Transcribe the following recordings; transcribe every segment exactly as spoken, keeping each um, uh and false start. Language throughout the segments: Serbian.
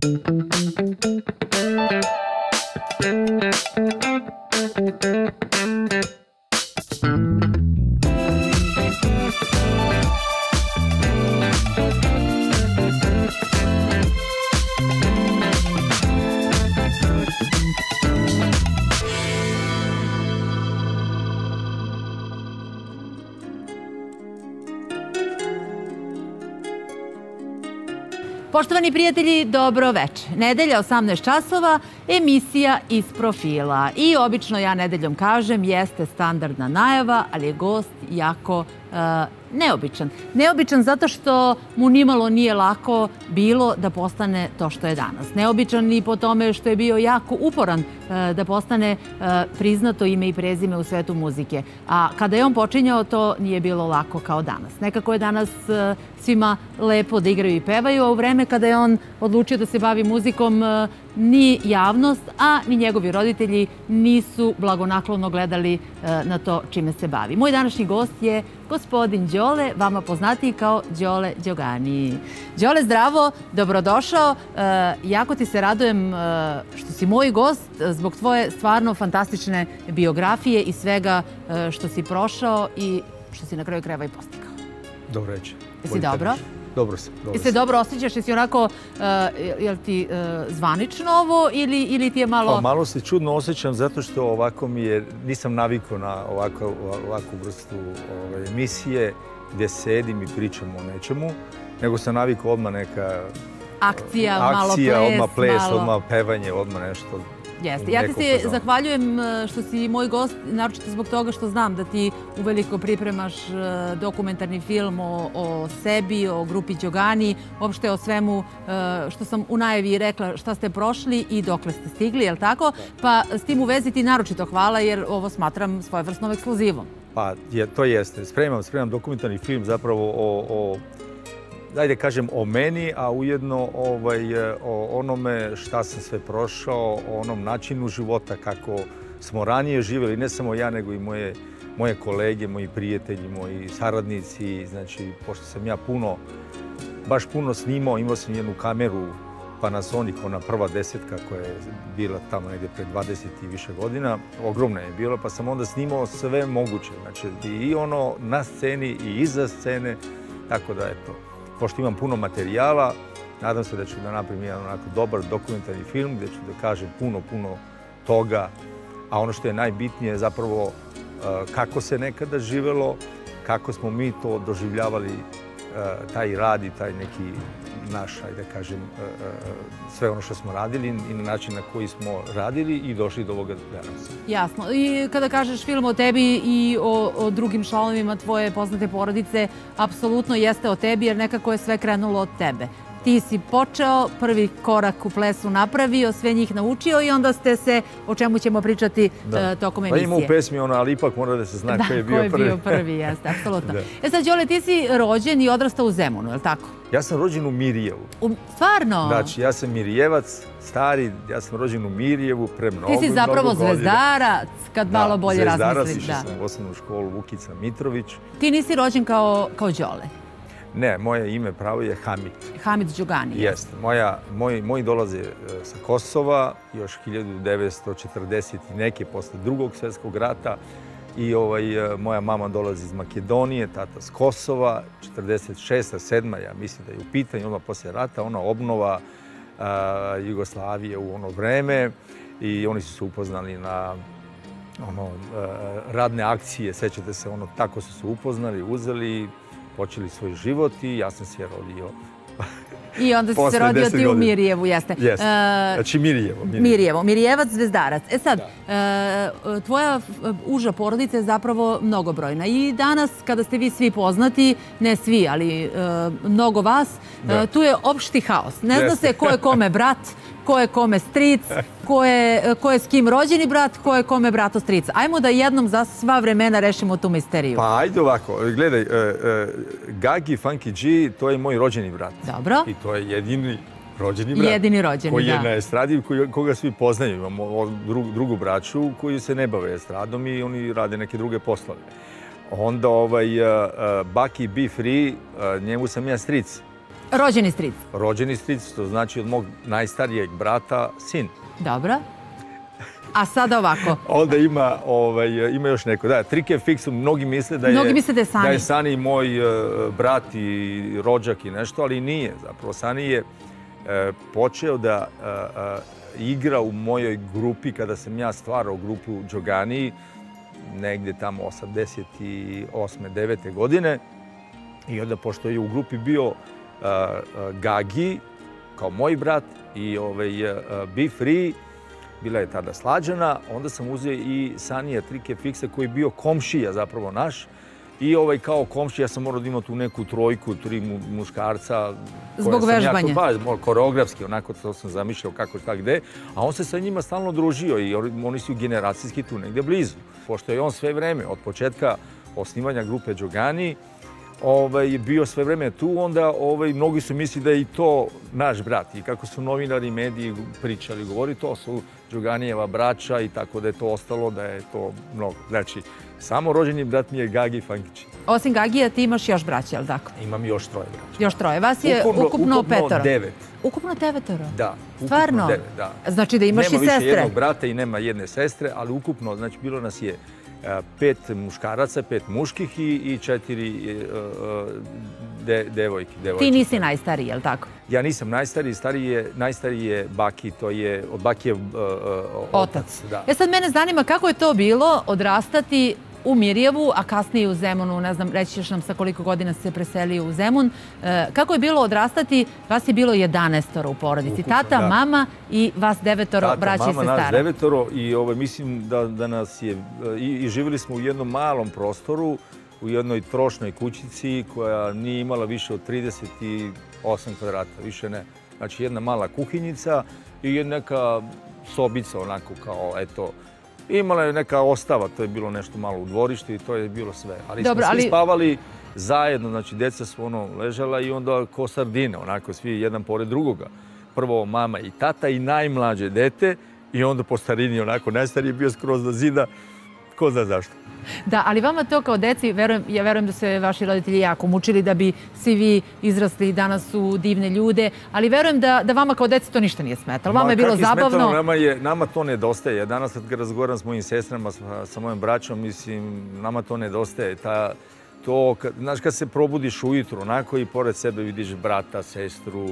Poštovani prijatelji, dobro veče. Nedelja, osamnaest časova, emisija Iz profila. I obično ja nedeljom kažem, jeste standardna najava, ali je gost jako uh, neobičan. Neobičan zato što mu nimalo nije lako bilo da postane to što je danas. Neobičan i po tome što je bio jako uporan uh, da postane uh, priznato ime i prezime u svetu muzike. A kada je on počinjao, to nije bilo lako kao danas. Nekako je danas uh, svima lepo da igraju i pevaju, a u vreme kada je on odlučio da se bavi muzikom, uh, ni javnost, a ni njegovi roditelji nisu blagonaklono gledali na to čime se bavi. Moj današnji gost je gospodin Đole, vama poznatiji kao Đole Đogani. Đole, zdravo, dobrodošao. Jako ti se radujem što si moj gost zbog tvoje stvarno fantastične biografije i svega što si prošao i što si na kraju krajeva i postigao. Dobro reći. Jesi dobro? Dobro se. I se dobro osjećaš? Jesi onako, je li ti zvanično ovo ili ti je malo... Pa malo se čudno osjećam zato što ovako mi je, nisam navikao na ovakvu vrstu emisije gdje sedim i pričam o nečemu, nego sam navikao odmah neka... Akcija, malo ples, Akcija, odmah ples, odmah pevanje, odmah nešto... Jeste. Ja ti se zahvaljujem što si moj gost, naročito zbog toga što znam da ti uveliko pripremaš dokumentarni film o sebi, o grupi Đogani, uopšte o svemu što sam u najavi rekla šta ste prošli i dokle ste stigli, je li tako? Pa s tim u vezi ti naročito hvala jer ovo smatram svojevrsnom ekskluzivom. Pa to jeste. Spremam, spremam dokumentarni film zapravo o dajde kažem o meni, a ujedno o onome šta sam sve prošao, o onom načinu života kako smo ranije živjeli, ne samo ja, nego i moje kolege, moji prijatelji, moji saradnici. Znači, pošto sam ja puno, baš puno snimao, imao sam jednu kameru Panasonic, ona prva desetka koja je bila tamo negdje pred dvadeset i više godina, ogromna je bila, pa sam onda snimao sve moguće. Znači, i ono na sceni i iza scene, tako da eto. Pošto imam puno materijala, nadam se da ću da napravim jedan onako dobar dokumentarni film gdje ću da kažem puno, puno toga. A ono što je najbitnije je zapravo kako se nekada živelo, kako smo mi to doživljavali, taj rad i taj neki naš, ajde da kažem, sve ono što smo radili i na način na koji smo radili i došli do ovoga danas. Jasno. I kada kažeš film o tebi i o drugim članovima tvoje poznate porodice, apsolutno jeste o tebi jer nekako je sve krenulo od tebe. Ti si počeo, prvi korak u plesu napravio, sve njih naučio i onda ste se, o čemu ćemo pričati tokom emisije. Pa ima u pesmi ona, ali ipak mora da se zna ko je bio prvi. Da, ko je bio prvi, jeste, apsolutno. E sad, Đole, ti si rođen i odrastao u Zemunu, je li tako? Ja sam rođen u Mirjevu. Stvarno? Znači, ja sam Mirjevac, stari, ja sam rođen u Mirjevu pre mnogo, mnogo godina. Ti si zapravo zvezdarac, kad malo bolje razmislim. Da, zvezdarac, išao sam u osnovnu školu Vukica Mitrović. Ti nisi rođen kao Đole? Ne, moje ime pravo je Hamid. Hamid Đogani. Jeste. Moji dolaze sa Kosova, još hiljadu devetsto četrdeset i neke, posle drugog svjetskog rata. I moja mama dolazi iz Makedonije, tata s Kosova, četrdeset šesta, sedma, ja mislim da je u pitanju, odmah posle rata, ona obnova Jugoslavije u ono vreme. I oni su se upoznali na radne akcije, sećate se, tako su se upoznali, uzeli, počeli svoj život i ja sam se rodio. I onda si se rodio ti u Mirjevu, jeste. Jeste, znači Mirjevo. Mirjevo, Mirjevac, zvezdarac. E sad, tvoja uža porodica je zapravo mnogobrojna i danas kada ste vi svi poznati, ne svi, ali mnogo vas, tu je opšti haos. Ne zna se ko je kome brat, ko je kome stric, ko je s kim rođeni brat, ko je kome brato stric. Ajmo da jednom za sva vremena rešimo tu misteriju. Pa ajde ovako, gledaj, Gagi Funky G, to je moj rođeni brat. Dobro. I to je jedini rođeni brat. Jedini rođeni, da. Koji je na estradi, koga svi poznaju. Imamo drugu braću koji se ne bave estradom i oni rade neke druge poslove. Onda Baki Be Free, njemu sam ja stric. Rođeni stric. Rođeni stric, to znači od mog najstarijeg brata sin. Dobro. A sada ovako. Onda ima, ovaj, ima još neko. Da, Trike Fix, mnogi misle da je, mnogi misle da je Sani. Da je Sani moj uh, brat i rođak i nešto, ali nije. Zapravo, Sani je uh, počeo da uh, uh, igra u mojoj grupi kada sam ja stvarao grupu Džogani, negde tamo osamdeset osme devete godine. I onda, pošto je u grupi bio uh, uh, Gagi, kao moj brat, i ovaj, uh, Be Free, bila je tada Slađana, onda sam uzeo i Sanija Trike Fixa koji je bio komšija zapravo naš. I ovaj kao komšija ja sam morao da imam tu neku trojku, tri mu, muškarca. Zbog vežbanja. Ja to, koreografski, onako to sam zamišljao kako šta gde. A on se sa njima stalno družio i oni su generacijski tu negde blizu. Pošto je on sve vreme, od početka osnivanja grupe Džogani, ovaj, bio sve vreme tu, onda ovaj, mnogi su mislili da je i to naš brat. I kako su novinari i mediji pričali, govori, to su Džoganijeva braća i tako da je to ostalo, da je to mnogo. Znači, samo rođeni brat mi je Gagi Fankići. Osim Gagija, ti imaš još braća, je li tako? Imam još troje braća. Još troje. Vas je ukupno, ukupno petoro? Ukupno devet. Ukupno devetoro? Da. Stvarno? Devet, da. Znači da imaš nema i sestre? Nema više jednog brata i nema jedne sestre, ali ukupno, znači, bilo nas je pet muškaraca, pet muških i, i četiri uh, de, devojke. devojke. Ti nisi najstariji, je li tako? Ja nisam najstariji, stariji je, najstariji je Baki, to je, od Baki je uh, uh, otac. otac. Da. E sad mene zanima kako je to bilo odrastati u Mirjevu, a kasnije u Zemunu, ne znam, reći ćeš nam sa koliko godina se preselio u Zemun. E, kako je bilo odrastati? Vas je bilo jedanaestoro u porodici. Ukupno, tata, da. Mama i vas devetoro tata, braća i sestara. Tata, mama, nas devetoro i ovaj, mislim da, da nas je... I, I živjeli smo u jednom malom prostoru, u jednoj trošnoj kućici koja nije imala više od trideset osam kvadrata, više ne. Znači jedna mala kuhinjica i neka sobica onako kao, eto, imala je neka ostava, to je bilo nešto malo u dvorištu i to je bilo sve. Ali Dobro, smo svi ali... spavali zajedno, znači djeca su ono ležala i onda ko sardine, onako svi jedan pored drugoga. Prvo mama i tata i najmlađe dete i onda po starini onako najstariji je bio skroz do zida, ko zna zašto. Da, ali vama to kao deci, verujem, ja verujem da se vaši roditelji jako mučili da bi svi vi izrasli, danas su divne ljude, ali verujem da, da vama kao deci to ništa nije smetalo. Vama je bilo zabavno. Smetalo, nama, je, nama to nedostaje. Danas kad razgovaram s mojim sestrama, sa, sa mojim braćom, mislim, nama to nedostaje. Ta, to, kad, znaš, kad se probudiš ujutru, onako i pored sebe vidiš brata, sestru,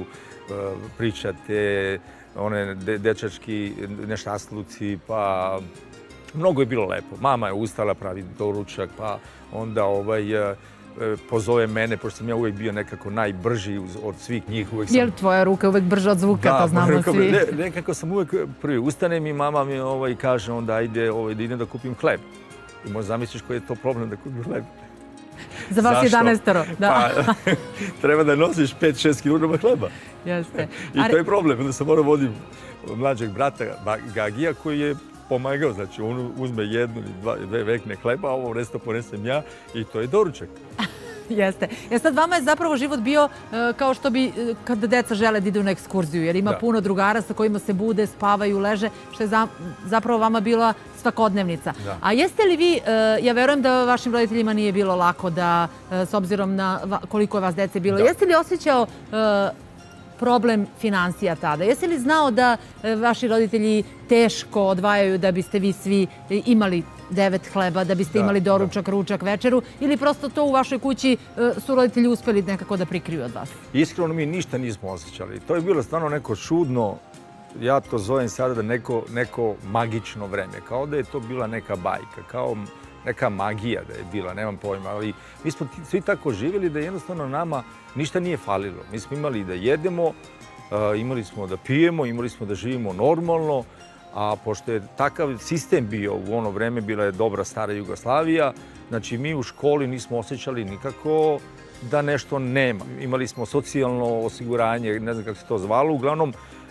pričate, one de, dečački neštasluci, pa... Mnogo je bilo lepo. Mama je ustala, pravi doručak, pa onda ovaj, pozove mene, pošto sam ja uvijek bio nekako najbrži od svih njih. Uvijek sam... Je li tvoja ruka uvijek brža od zvuka, da, to znamo ruka, svi? Ne, nekako sam uvijek prvi. Ustanem i mama mi ovaj, kaže onda ajde ovaj, da idem da kupim hleb. I možda zamisliš koji je to problem da kupim hleb. Za vas jedanaestoro, da. Pa, treba da nosiš pet šest kilograma hleba. Jeste. I to je problem. Onda sam morao vodim mlađeg brata Gagija koji je pomagao, znači on uzme jednu ili dva, dve vekne hleba, a ovo resto ponesem ja i to je doručak. Jeste. Jer sad vama je zapravo život bio kao što bi kada deca žele da idu na ekskurziju, jer ima da. puno drugara sa kojima se bude, spavaju, leže, što je za, zapravo vama bila svakodnevnica. Da. A jeste li vi, ja verujem da vašim roditeljima nije bilo lako da, s obzirom na koliko je vas dece bilo, da. jeste li osjećao problem financija tada? Jesi li znao da vaši roditelji teško odvajaju da biste vi svi imali devet hleba, da biste imali doručak, ručak, večeru, ili prosto to u vašoj kući su roditelji uspeli nekako da prikriju od vas? Iskreno mi ništa nismo osjećali. To je bilo stvarno neko čudno, ja to zovem sada da neko, neko magično vreme, kao da je to bila neka bajka, kao neka magija da je bila, nemam pojma, ali mi smo svi tako živjeli da jednostavno nama ništa nije falilo. Mi smo imali da jedemo, imali smo da pijemo, imali smo da živimo normalno, a pošto je takav sistem bio u ono vreme, bila je dobra stara Jugoslavija, znači mi u školi nismo osjećali nikako da nešto nema. Imali smo socijalno osiguranje, ne znam kako se to zvalo, uglavnom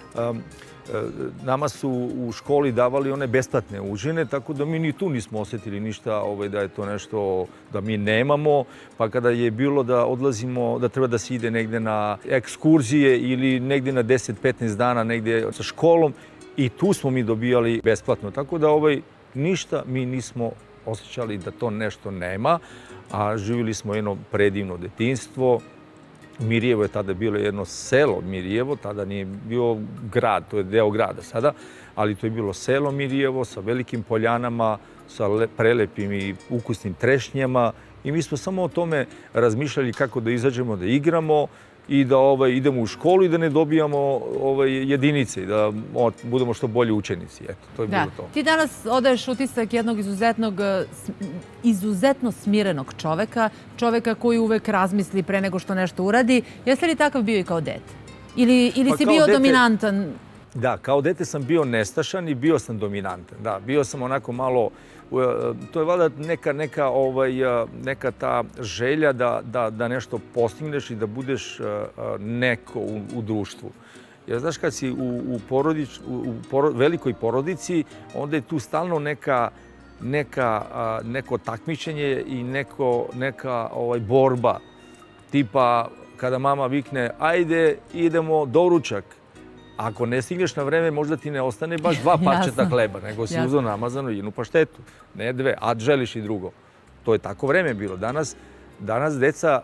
nama su u školi davali one besplatne užine, tako da mi ni tu nismo osjetili ništa da je to nešto da mi nemamo. Pa kada je bilo da odlazimo, da treba da se ide negde na ekskurzije ili negde na deset petnaest dana negde sa školom, i tu smo mi dobijali besplatno. Tako da ovaj, ništa mi nismo osjećali da to nešto nema, a živjeli smo jedno predivno detinjstvo. Mirjevo je tada bilo jedno selo Mirjevo, tada nije bio grad, to je deo grada sada, ali to je bilo selo Mirjevo sa velikim poljanama, sa prelepim i ukusnim trešnjama i mi smo samo o tome razmišljali kako da izađemo, da igramo i da ovaj, idemo u školu i da ne dobijamo ovaj, jedinice i da o, budemo što bolji učenici. Eto, to je da. bilo to. Ti danas odaješ utisak jednog izuzetnog, izuzetno smirenog čoveka, čoveka koji uvek razmisli pre nego što nešto uradi. Jeste li takav bio i kao dete? Ili, ili Pa si kao bio dete- dominantan? Da, kao dete sam bio nestašan i bio sam dominantan. Da, bio sam onako malo, to je valjda neka, neka, ovaj, neka ta želja da, da, da nešto postigneš i da budeš neko u, u društvu. Jer znaš, kad si u, u, porodič, u, u poro, velikoj porodici, onda je tu stalno neka, neka, neko takmičenje i neko, neka ovaj, borba. Tipa, kada mama vikne, ajde, idemo doručak. Ako ne stigneš na vreme, možda ti ne ostane baš dva parčeta hleba, nego si uzeo namazanu jednu paštetu. Ne dve, a želiš i drugo. To je tako vreme bilo. Danas, danas deca,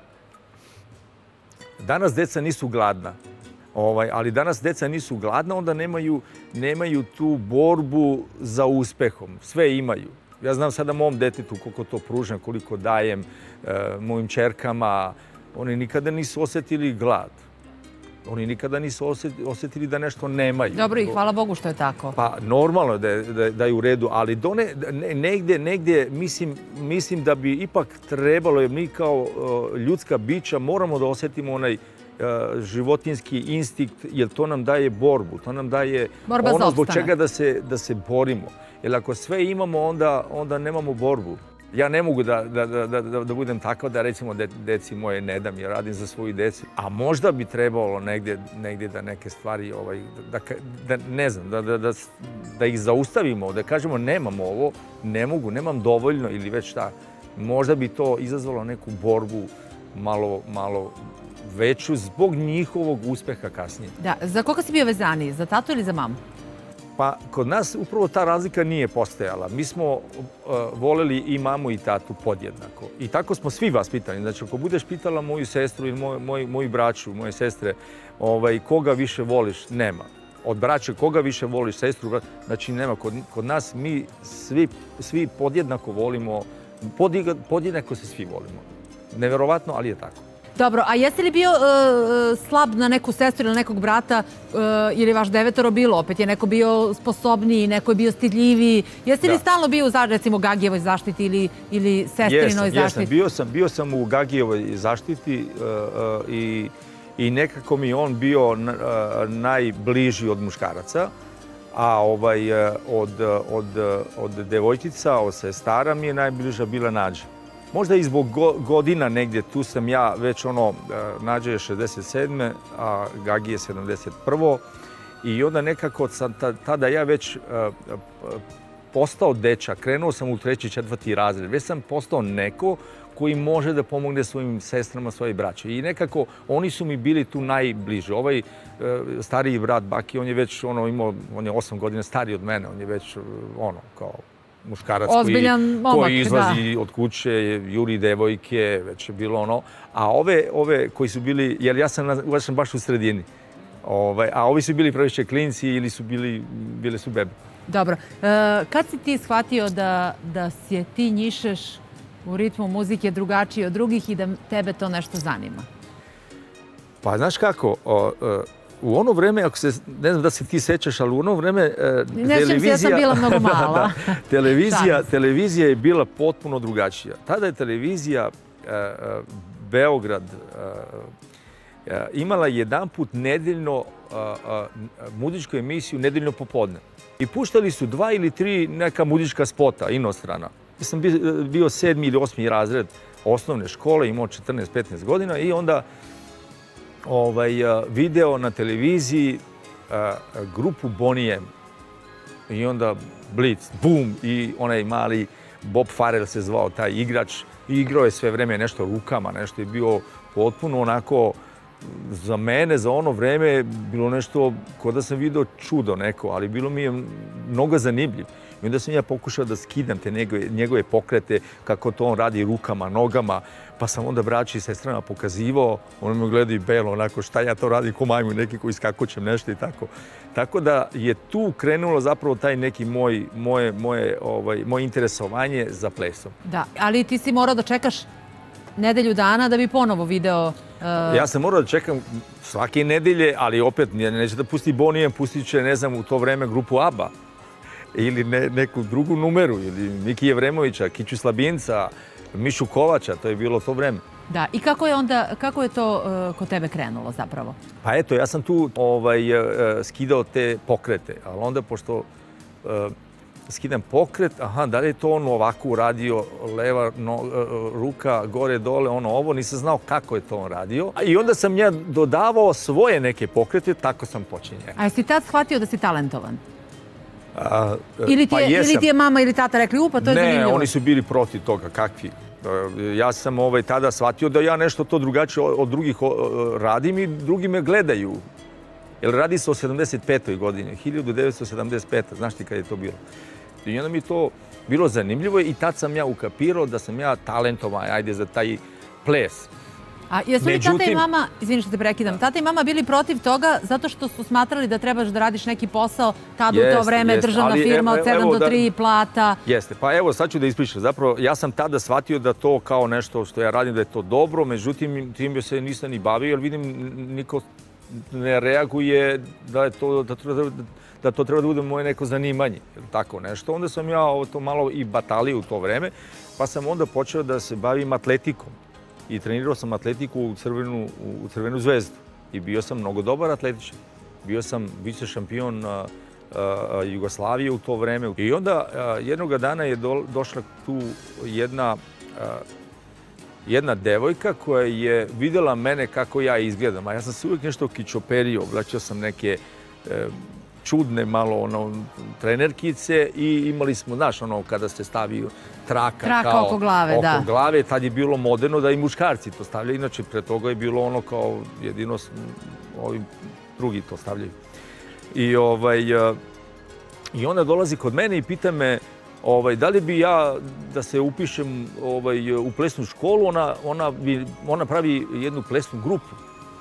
danas deca nisu gladna. Ovaj, ali danas deca nisu gladna, onda nemaju, nemaju tu borbu za uspehom. Sve imaju. Ja znam sada mom detetu koliko to pružam, koliko dajem e, mojim čerkama. Oni nikada nisu osjetili glad. Oni nikada nisu osjetili da nešto nemaju. Dobro i hvala Bogu što je tako. Pa normalno da je, da, da je u redu, ali do ne, negdje, negdje mislim, mislim da bi ipak trebalo, jer mi kao uh, ljudska bića moramo da osjetimo onaj uh, životinjski instinkt, jer to nam daje borbu, to nam daje Borba ono zbog čega da se, da se borimo. Jer ako sve imamo, onda, onda nemamo borbu. Ja ne mogu da, da, da, da, da budem takav da recimo de, deci moje ne dam, jer radim za svoju decu. A možda bi trebalo negdje, negdje da neke stvari, ovaj, da, da, ne znam, da, da, da, da ih zaustavimo, da kažemo nemam ovo, ne mogu, nemam dovoljno ili već šta. Možda bi to izazvalo neku borbu malo, malo veću zbog njihovog uspeha kasnije. Da, za koga si bio vezaniji, za tatu ili za mamu? Pa kod nas upravo ta razlika nije postojala. Mi smo uh, voleli i mamu i tatu podjednako. I tako smo svi vaspitani. Znači, ako budeš pitala moju sestru ili moj, moj, moju braću, moje sestre, ovaj, koga više voliš, nema. Od braće, koga više voliš, sestru, brat, znači nema. Kod, kod nas mi svi, svi podjednako volimo, podjednako se svi volimo. Neverovatno, ali je tako. Dobro, a jesi li bio uh, slab na neku sestru ili nekog brata, uh, ili vaš devetoro bilo? Opet je neko bio sposobniji, neko je bio stidljiviji. Jesi li stalno bio u, recimo, Gagijevoj zaštiti ili, ili sestrinoj zaštiti? Jesam, bio sam, bio sam u Gagijevoj zaštiti uh, uh, i, i nekako mi on bio uh, najbliži od muškaraca, a ovaj, uh, od, od, od devojčica, od sestara mi je najbliža bila Nađa. Možda i zbog godina negdje, tu sam ja već ono, Nađa je šezdeset sedme, a Gagi je sedamdeset prve. I onda nekako sam tada ja već postao dečak, krenuo sam u treći, četvrti razred. Već sam postao neko koji može da pomogne svojim sestrama, svojoj braći. I nekako oni su mi bili tu najbliži. Ovaj stariji brat Baki, on je već ono, imao, on je osam godina stariji od mene, on je već ono, kao muškarac koji, momak, koji izlazi da. od kuće, juri devojke, već je bilo ono. A ove, ove koji su bili, jer ja sam, ja sam baš u sredini, ovaj, a ovi su bili previše klinci ili su bili, bile su bebe. Dobro. E, kad si ti shvatio da, da se ti njišeš u ritmu muzike drugačiji od drugih i da tebe to nešto zanima? Pa znaš kako, o, o, u ono vreme, ako se, ne znam da se ti sećaš, ali u ono vreme e, ne televizija... Ne sjećam se, ja sam bila mnogo mala. da, televizija, televizija je bila potpuno drugačija. Tada je televizija e, e, Beograd e, e, imala jedan put nedeljno e, e, muzičku emisiju nedeljno popodne. I puštali su dva ili tri neka muzička spota, inostrana. Ja sam bio, bio sedmi ili osmi razred osnovne škole, imao četrnaest petnaest godina i onda ovaj, video na televiziji a, grupu Boney M. I onda Blitz, bum, i onaj mali Bob Farrell se zvao taj igrač. I igrao je sve vreme nešto rukama, nešto je bio potpuno onako, za mene, za ono vreme, bilo nešto, kao da sam video čudo neko, ali bilo mi je mnogo zanimljiv. I onda sam ja pokušao da skidam te njegove, njegove pokrete, kako to on radi rukama, nogama, pa sam onda braći i sestrama pokazivao, oni me gledaju belo, onako šta ja to radim ko majmu, neki koji iskakućem nešto i tako. Tako da je tu krenulo zapravo taj neki moj, moje, moje, ovaj, moje interesovanje za plesom. Da, ali ti si morao da čekaš nedelju dana da bi ponovo video... Uh... Ja sam morao da čekam svake nedelje, ali opet neće da pusti Bonijem, pustit će, ne znam, u to vreme grupu ABBA ili ne, neku drugu numeru, ili Miki Jevremovića, Kiću Slabinca, Mišu Kovača, to je bilo to vreme. Da, i kako je onda, kako je to uh, kod tebe krenulo zapravo? Pa eto, ja sam tu ovaj, uh, skidao te pokrete, ali onda pošto uh, skidam pokret, aha, da li je to on ovako uradio, leva no, uh, ruka, gore, dole, ono ovo, nisam znao kako je to on radio. I onda sam ja dodavao svoje neke pokrete, tako sam počinjao. A jesi tad shvatio da si talentovan? A, ili, ti je, pa ili ti je mama ili tata rekli, upa, to je ne, zanimljivo? Ne, oni su bili protiv toga, kakvi. Ja sam ovaj, tada shvatio da ja nešto to drugačije od drugih radim i drugi me gledaju. Jer radi se o sedamdeset petoj godini, hiljadu devetsto sedamdeset peta. Znaš ti kad je to bilo? I onda mi to bilo zanimljivo i tad sam ja ukapirao da sam ja talentovan, ajde, za taj ples. A jesu li tata i mama, izvini što te prekidam, tata i mama bili protiv toga zato što su smatrali da trebaš da radiš neki posao, tada u to vreme državna firma od sedam do tri plata? Jeste, pa evo sad ću da ispričam. Zapravo ja sam tada shvatio da to kao nešto što ja radim da je to dobro, međutim tim se nisam ni bavio jer vidim niko ne reaguje da je to, da treba, da to treba da bude moje neko zanimanje, tako nešto. Onda sam ja to malo i batalio u to vreme, pa sam onda počeo da se bavim atletikom. I trenirao sam atletiku u Crvenu, u Crvenu zvezdu. I bio sam mnogo dobar atletičan. Bio sam vice šampion a, a, Jugoslavije u to vreme. I onda a, jednog dana je do, došla tu jedna, a, jedna devojka koja je vidjela mene kako ja izgledam. A ja sam se uvijek nešto kičoperio, oblačio sam neke e, čudne malo ono, trenerkice i imali smo, znaš, ono, kada se stavi traka, traka kao, oko glave, oko da. glave, tad je bilo moderno da i muškarci to stavljaju. Inače, pre toga je bilo ono kao jedino ovi drugi to stavljaju. I, ovaj, i ona dolazi kod mene i pita me ovaj, da li bi ja da se upišem ovaj, u plesnu školu, ona, ona, bi, ona pravi jednu plesnu grupu.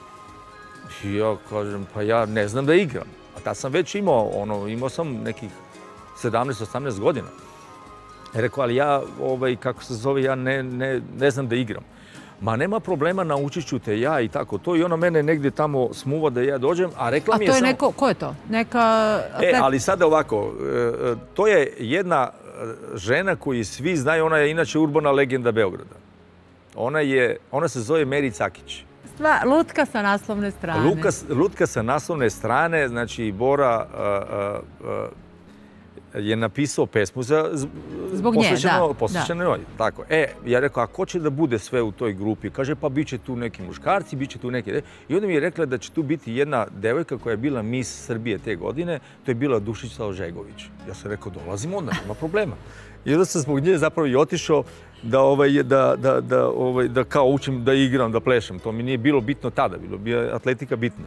I ja kažem, pa ja ne znam da igram. A tad sam već imao, ono, imao sam nekih sedamnaest osamnaest godina. Rekao, ali ja, ovaj, kako se zove, ja ne, ne, ne znam da igram. Ma nema problema, naučit ću te ja i tako to. I ona mene negdje tamo smuva da ja dođem, a rekla mi je samo... A to je samo... neko, ko je to? Neka... E, ali sada ovako, to je jedna žena koju svi znaju, ona je inače urbana legenda Beograda. Ona je, ona se zove Meri Cakić. Stva, lutka sa naslovne strane. Luka, lutka sa naslovne strane, znači Bora uh, uh, je napisao pesmu za, zbog nje, da. Posvećeno njoj. Tako. E, ja rekao, a ko će da bude sve u toj grupi? Kaže, pa bit će tu neki muškarci, bit će tu neki... I onda mi je rekla da će tu biti jedna devojka koja je bila Miss Srbije te godine, to je bila Dušica Ožegović. Ja sam rekao, dolazim onda, nema problema. I onda sam zbog nje zapravo i otišao da, ovaj, da, da, da, ovaj, da kao učim da igram, da plešem. To mi nije bilo bitno tada, bilo bi atletika bitna.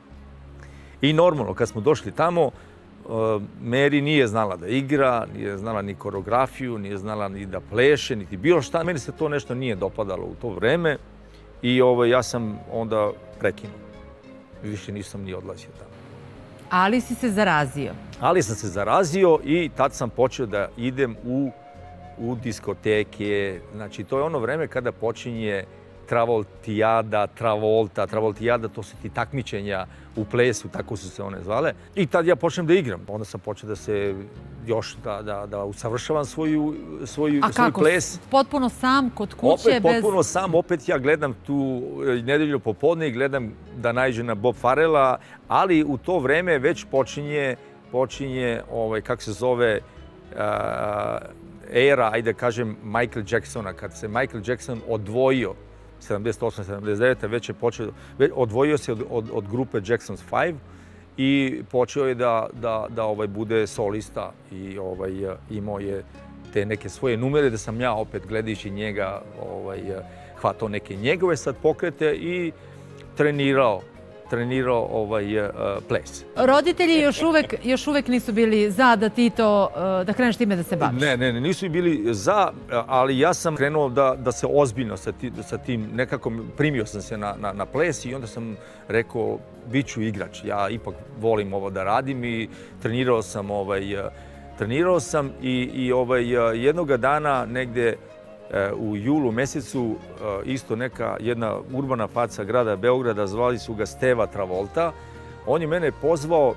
I normalno, kad smo došli tamo, uh, Meri nije znala da igra, nije znala ni koreografiju, nije znala ni da pleše, niti bilo šta. Meni se to nešto nije dopadalo u to vreme i ovaj, ja sam onda prekinuo. Više nisam ni odlazio tamo. Ali si se zarazio. Ali sam se zarazio i tad sam počeo da idem u, u diskoteke. Znači, to je ono vreme kada počinje Travoltijada, Travolta, Travoltijada, to su ti takmičenja u plesu, tako su se one zvale. I tad ja počnem da igram. Onda sam počeo da se još, da, da, da usavršavam svoju, svoju, A svoj kako? ples. Potpuno sam, kod kuće, opet, bez... Potpuno sam, opet ja gledam tu nedelju popodne i gledam da naiđe na Bob Farrella, ali u to vreme već počinje, počinje ovaj, kako se zove, uh, era, ajde kažem, Michael Jacksona. Kad se Michael Jackson odvojio sedamdeset osme sedamdeset devete već je počeo, odvojio se od, od, od grupe Jackson's Five i počeo je da, da, da ovaj, bude solista i ovaj, imao je te neke svoje numere da sam ja opet gledajući njega ovaj, hvatao neke njegove sad pokrete i trenirao. trenirao ovaj, uh, ples. Roditelji još uvek, još uvek nisu bili za da ti to, uh, da kreneš time da se baviš? Ne, ne, ne, nisu bili za, ali ja sam krenuo da, da se ozbiljno sa, ti, sa tim, nekako primio sam se na, na, na ples i onda sam rekao, bit ću igrač. Ja ipak volim ovo da radim i trenirao sam, ovaj, trenirao sam i, i ovaj, jednoga dana negde u julu mesecu isto neka jedna urbana faca grada Beograda, zvali su ga Steva Travolta. On je mene pozvao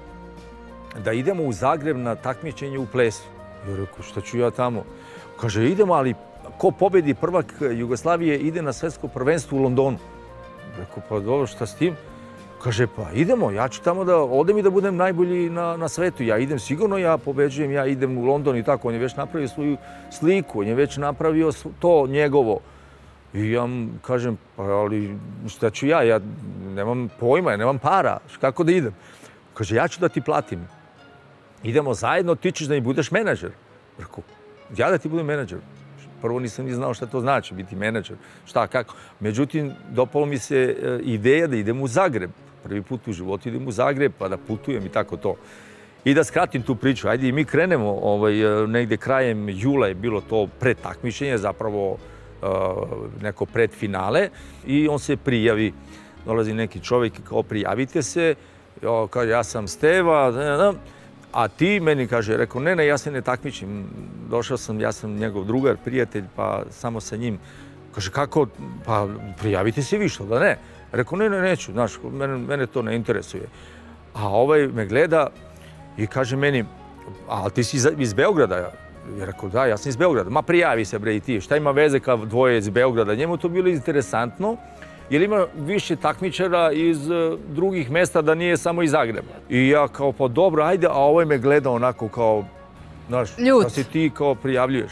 da idemo u Zagreb na takmičenje u plesu. Ja rekao, šta ću ja tamo? Kaže, idemo, ali ko pobedi prvak Jugoslavije ide na svetsko prvenstvo u Londonu. Rekao, pa dobro, šta s tim? Kaže, pa idemo, ja ću tamo da odem i da budem najbolji na, na svetu. Ja idem sigurno, ja pobeđujem, ja idem u London i tako. On je već napravio svoju sliku, on je već napravio to njegovo. I ja mu kažem, pa ali šta ću ja, ja nemam pojma, ja nemam para, kako da idem? Kaže, ja ću da ti platim. Idemo zajedno, ti ćeš da mi budeš menadžer. Rekao, ja da ti budem menadžer? Prvo nisam ni znao šta to znači, biti menadžer, šta, kako. Međutim, dopalo mi se ideja da idem u Zagreb. Prvi put u životu idem u Zagreb, pa da putujem i tako to. I da skratim tu priču, ajde i mi krenemo, ovaj, negde krajem jula je bilo to predtakmičenje, zapravo uh, neko predfinale i on se prijavi. Dolazi neki čovjek kao prijavite se, ja, kaže ja sam Steva, ne, ne, a ti meni kaže, rekao ne, ne, ja se ne takmičim, došao sam, ja sam njegov drugar, prijatelj, pa samo sa njim. Kaže, kako, pa prijavite se vi, što da ne? Rekao, ne, ne, neću, znaš, mene, mene to ne interesuje. A ovaj me gleda i kaže meni, ali ti si iz Beograda? Ja rekao, da, ja sam iz Beograda. Ma prijavi se, bre, i ti, šta ima veze kao dvoje iz Beograda? Njemu to bilo interesantno, jer ima više takmičara iz drugih mesta da nije samo iz Zagreba. I ja kao, pa dobro, ajde, a ovaj me gleda onako kao, znaš, da se ti kao prijavljuješ.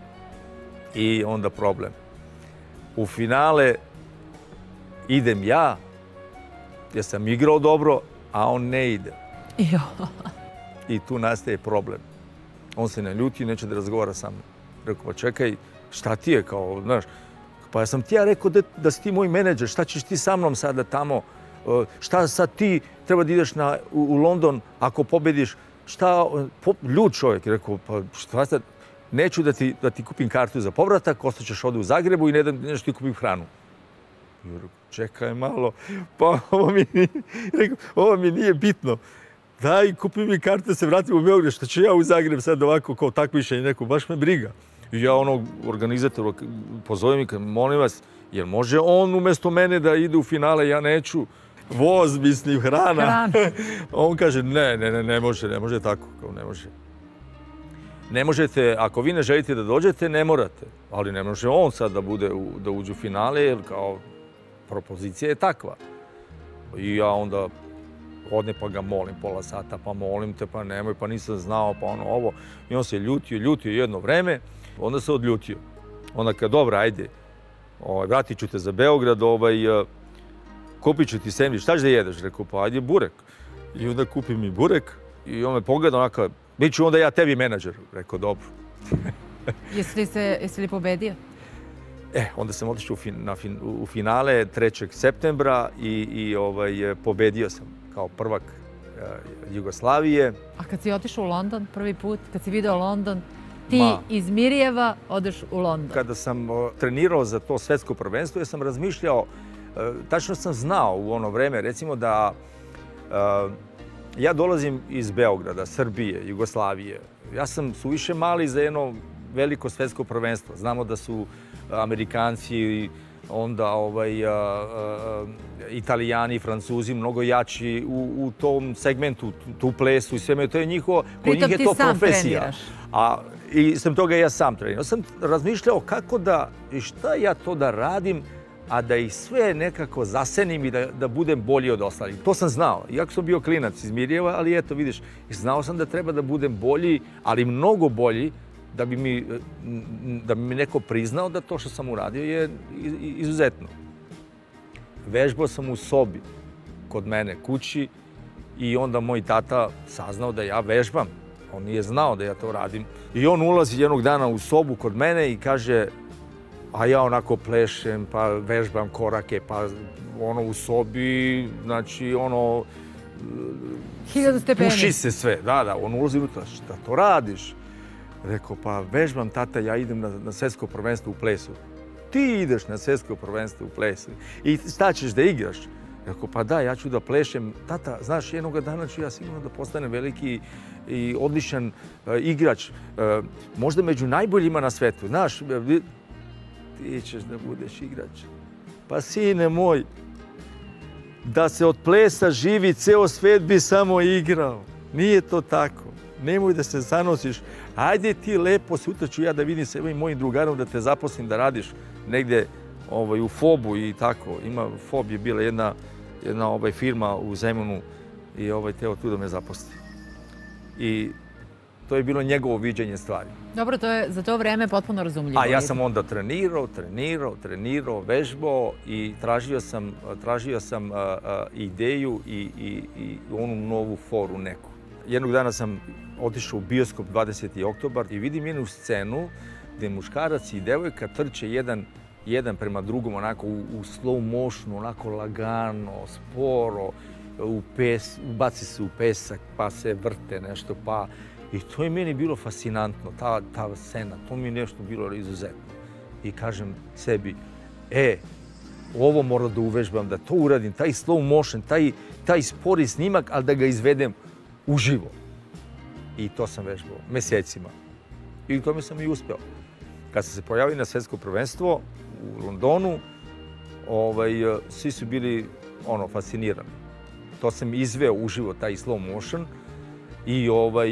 I onda problem. U finale idem ja, jer sam igrao dobro, a on ne ide. Jo. I tu nastaje problem. On se ne ljuti i neće da razgovara sa mnom. Rekao, pa čekaj, šta ti je kao, znaš, pa ja sam ti ja rekao da, da si ti moj menadžer, šta ćeš ti sa mnom sada tamo, šta sad ti treba da ideš na, u, u London ako pobediš, šta, po, ljud čovjek je rekao, pa šta sad, neću da ti, da ti kupim kartu za povratak, ostaćeš ovdje u Zagrebu i ne da nešto ti kupim hranu. I rekao, čekaj malo, pa ovo mi, nije, rekao, ovo mi nije bitno. Daj, kupi mi kartu da se vratim u Beograd, što ću ja u Zagreb sad ovako kao takmičenje neko, baš me briga. I ja onog organizatora pozovem i kažem, molim vas, jer može on umjesto mene da ide u finale, ja neću, voz, mislim, hrana. Hrana. On kaže, ne, ne, ne, ne može, ne može tako, kao ne može. Ne možete, ako vi ne želite da dođete, ne morate. Ali ne može on sad da bude, u, da uđe u finale, jer kao propozicija je takva. I ja onda odne pa ga molim pola sata, pa molim te, pa nemoj, pa nisam znao, pa ono ovo. I on se ljutio, ljutio jedno vreme, onda se odljutio. Onda kad, dobro, ajde, ovaj, vratit ću te za Beograd, ovaj, uh, kupit ću ti sendvič, šta ćeš da jedeš? Rekao, pa ajde burek. I onda kupi mi burek i on me pogleda onako, bit ću onda ja tebi menadžer. Rekao, dobro. Jesi li, se, jesi li pobedio? E, onda sam otišao u, fin, na fin, u finale trećeg septembra i, i ovaj, pobedio sam kao prvak uh, Jugoslavije. A kad si otišao u London prvi put, kad si video London, ti Ma, iz Mirjeva odeš u London. Kada sam uh, trenirao za to svetsko prvenstvo, ja sam razmišljao, uh, tačno sam znao u ono vreme, recimo da uh, ja dolazim iz Beograda, Srbije, Jugoslavije. Ja sam suviše mali za jedno veliko svetsko prvenstvo. Znamo da su Amerikanci, onda ovaj, a, a, Italijani i Francuzi mnogo jači u, u tom segmentu, tu plesu i sve. To je njihovo, kod njih je to profesija. A, i sam toga ja sam trenirao. Sam razmišljao kako da, i šta ja to da radim, a da ih sve nekako zasenim i da, da budem bolji od ostalih. To sam znao. Iako sam bio klinac iz Mirjeva, ali eto, vidiš, znao sam da treba da budem bolji, ali mnogo bolji, da bi mi, da bi mi neko priznao da to što sam uradio je izuzetno. Vežbao sam u sobi kod mene kući i onda moj tata saznao da ja vežbam. On nije znao da ja to radim. I on ulazi jednog dana u sobu kod mene i kaže, a ja onako plešem, pa vežbam korake, pa ono u sobi, znači ono... Hiljadu stepeni. Puši se sve, da, da, on ulazi unutra, šta to radiš? Rekao, pa vežbam, tata, ja idem na, na svetsko prvenstvo u plesu. Ti ideš na svetsko prvenstvo u plesu i šta ćeš da igraš? Rekao, pa da, ja ću da plešem. Tata, znaš, jednog dana ću ja sigurno da postanem veliki i odličan uh, igrač. Uh, možda među najboljima na svetu. Znaš, ti ćeš da budeš igrač. Pa sine moj, da se od plesa živi, ceo svet bi samo igrao. Nije to tako. Nemoj da se zanosiš. Ajde ti lepo, sutra ću ja da vidim sebe i mojim drugarom da te zaposlim da radiš negde ovaj, u Fobu i tako. Ima, Fob je bila jedna, jedna ovaj, firma u Zemunu i ovaj, teo tu da me zaposli. I to je bilo njegovo viđenje stvari. Dobro, to je za to vreme potpuno razumljivo. A ja sam onda trenirao, trenirao, trenirao, vežbao i tražio sam, tražio sam a, a, ideju i, i, i onu novu foru neku. Jednog dana sam otišao u bioskop dvadeseti oktobar i vidim jednu scenu gde muškarac i devojka trče jedan, jedan prema drugom onako u, u slow motionu, onako lagano, sporo, u pes, baci se u pesak, pa se vrte nešto, pa... I to je meni bilo fascinantno, ta, ta scena, to mi je nešto bilo izuzetno. I kažem sebi, e, ovo moram da uvežbam, da to uradim, taj slow motion, taj, taj spori snimak, ali da ga izvedem uživo. I to sam vežbao mesecima. I tome sam i uspeo. Kad sam se pojavio na svetsko prvenstvo u Londonu, ovaj, svi su bili ono, fascinirani. To sam izveo uživo, taj slow motion. I, ovaj,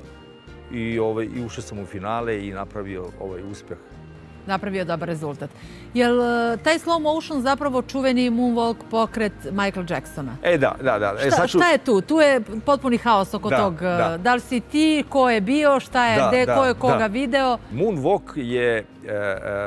i, ovaj, i ušao sam u finale i napravio ovaj uspeh. Napravio dobar rezultat. Je li taj slow motion zapravo čuveni moonwalk pokret Michael Jacksona? E, da, da, da. Šta, e, sad ću... šta je tu? Tu je potpuni haos oko da, tog. Da. Da li si ti, ko je bio, šta je, da, gde, da, ko je koga da. video? Moonwalk je e, e,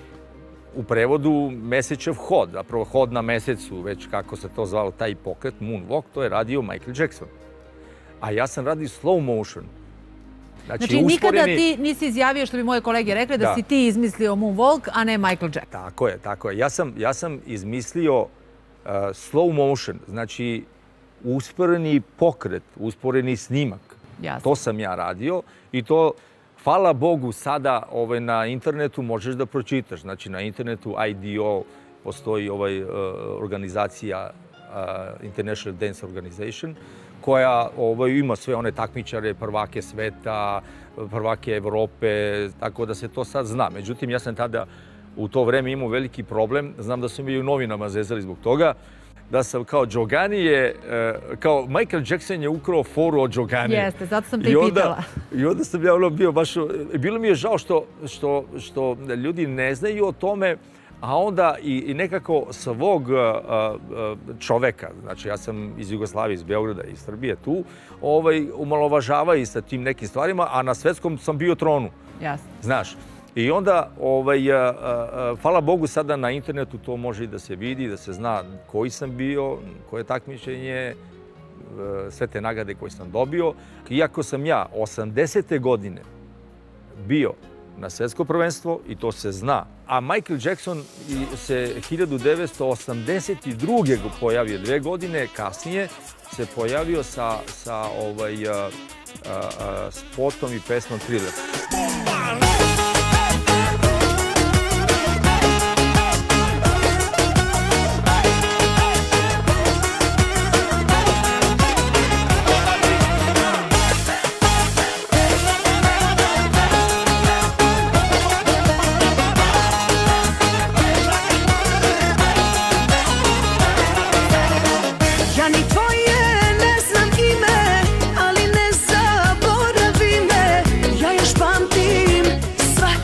u prevodu mesečev hod, zapravo hod na mesecu, već kako se to zvalo, taj pokret, moonwalk, to je radio Michael Jackson. A ja sam radio slow motion. Znači, znači nikada ti nisi izjavio, što bi moje kolege rekli, da, da si ti izmislio moonwalk, a ne Michael Jackson. Tako je, tako je. Ja sam, ja sam izmislio uh, slow motion, znači usporeni pokret, usporeni snimak. Jasne. To sam ja radio i to, hvala Bogu, sada ovaj, na internetu možeš da pročitaš. Znači, na internetu I D O postoji ovaj, uh, organizacija uh, International Dance Organization, koja ovaj, ima sve one takmičare, prvake sveta, prvake Evrope, tako da se to sad zna. Međutim, ja sam tada u to vreme imao veliki problem. Znam da su mi i u novinama zezali zbog toga. Da sam kao Džogani je, kao Michael Jackson je ukrao foru od Džogani. Jeste, zato sam te i pitala. I onda sam ja ono bio baš, bilo mi je žao što, što, što ljudi ne znaju o tome, a onda i, i nekako svog uh, uh, čoveka, znači ja sam iz Jugoslavije, iz Beograda, iz Srbije tu, ovaj, umalovažavaju sa tim nekim stvarima, a na svetskom sam bio tronu. Jasno. Znaš. I onda, ovaj, uh, uh, hvala Bogu, sada na internetu to može i da se vidi, da se zna koji sam bio, koje takmičenje, uh, sve te nagrade koje sam dobio. Iako sam ja osamdesete godine bio na svetsko prvenstvo i to se zna. A Michael Jackson se hiljadu devetsto osamdeset druge pojavio, dve godine kasnije se pojavio sa, sa ovaj, a, a, a, spotom i pesmom Thriller. Svaki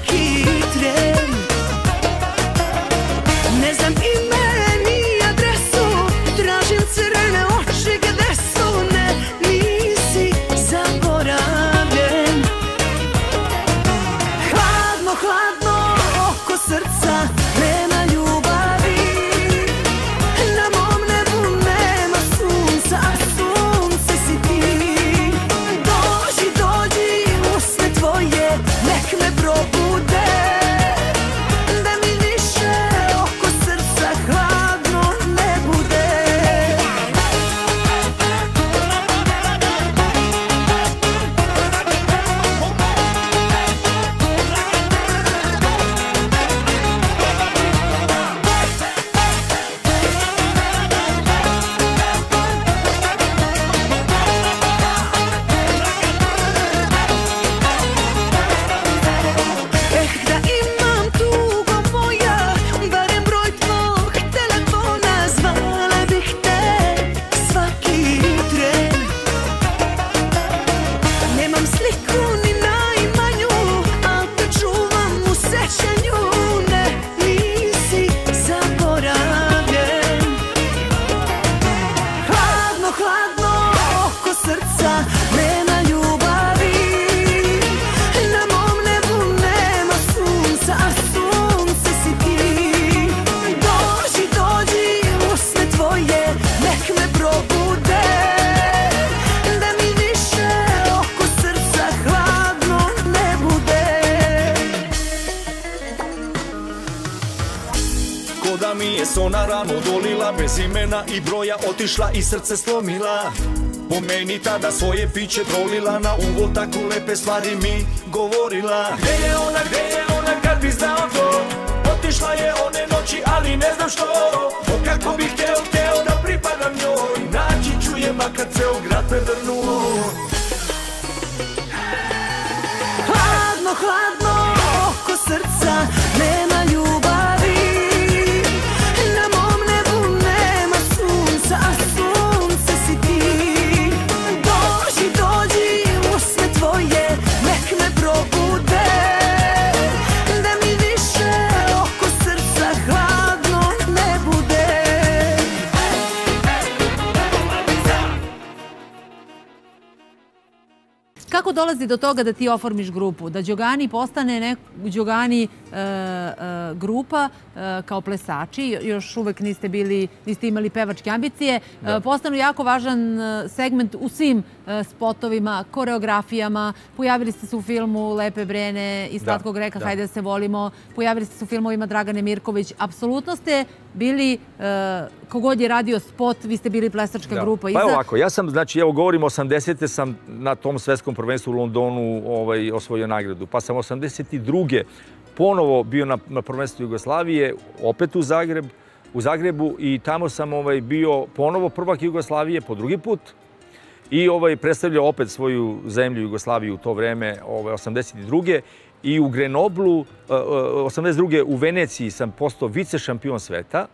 na ranu dolila, bez imena i broja otišla i srce slomila. Po meni tada svoje piće prolila, na uvod tako lepe stvari mi govorila. Gde je ona, gde je ona, kad bi znao to? Otišla je one noći, ali ne znam što. O kako bih hteo, hteo da pripadam njoj, naći ću je makar ceo grad prevrnuo. Hladno, hladno oko srca, nema ljubavi. Na mom nebu nema sunca, a sunce si ti. Dođi, dođi, usne tvoje, nek me probude. Da mi više oko srca hladno ne bude. Kako dolazi do toga da ti oformiš grupu? Da Đogani postane nek, Đogani e, e, grupa e, kao plesači, još uvek niste bili, niste imali pevačke ambicije, e, postanu jako važan segment u svim e, spotovima, koreografijama, pojavili ste se u filmu Lepe Brene i Slatkog reka, da. Hajde da se volimo, pojavili ste se u filmovima Dragane Mirković, apsolutno ste bili, e, kogod je radio spot, vi ste bili plesačka da. grupa. Pa evo ovako, ja sam, znači, evo govorim, osamdesete sam na tom svetskom prvenstvu u Londonu ovaj, osvojio nagradu. Pa sam osamdeset druge ponovo bio na, na prvenstvu Jugoslavije, opet u, Zagreb, u Zagrebu i tamo sam ovaj, bio ponovo prvak Jugoslavije po drugi put i ovaj, predstavljao opet svoju zemlju Jugoslaviju u to vreme, ovaj, osamdeset druge I u Grenoblu, osamdeset druge u Veneciji sam postao vice šampion sveta,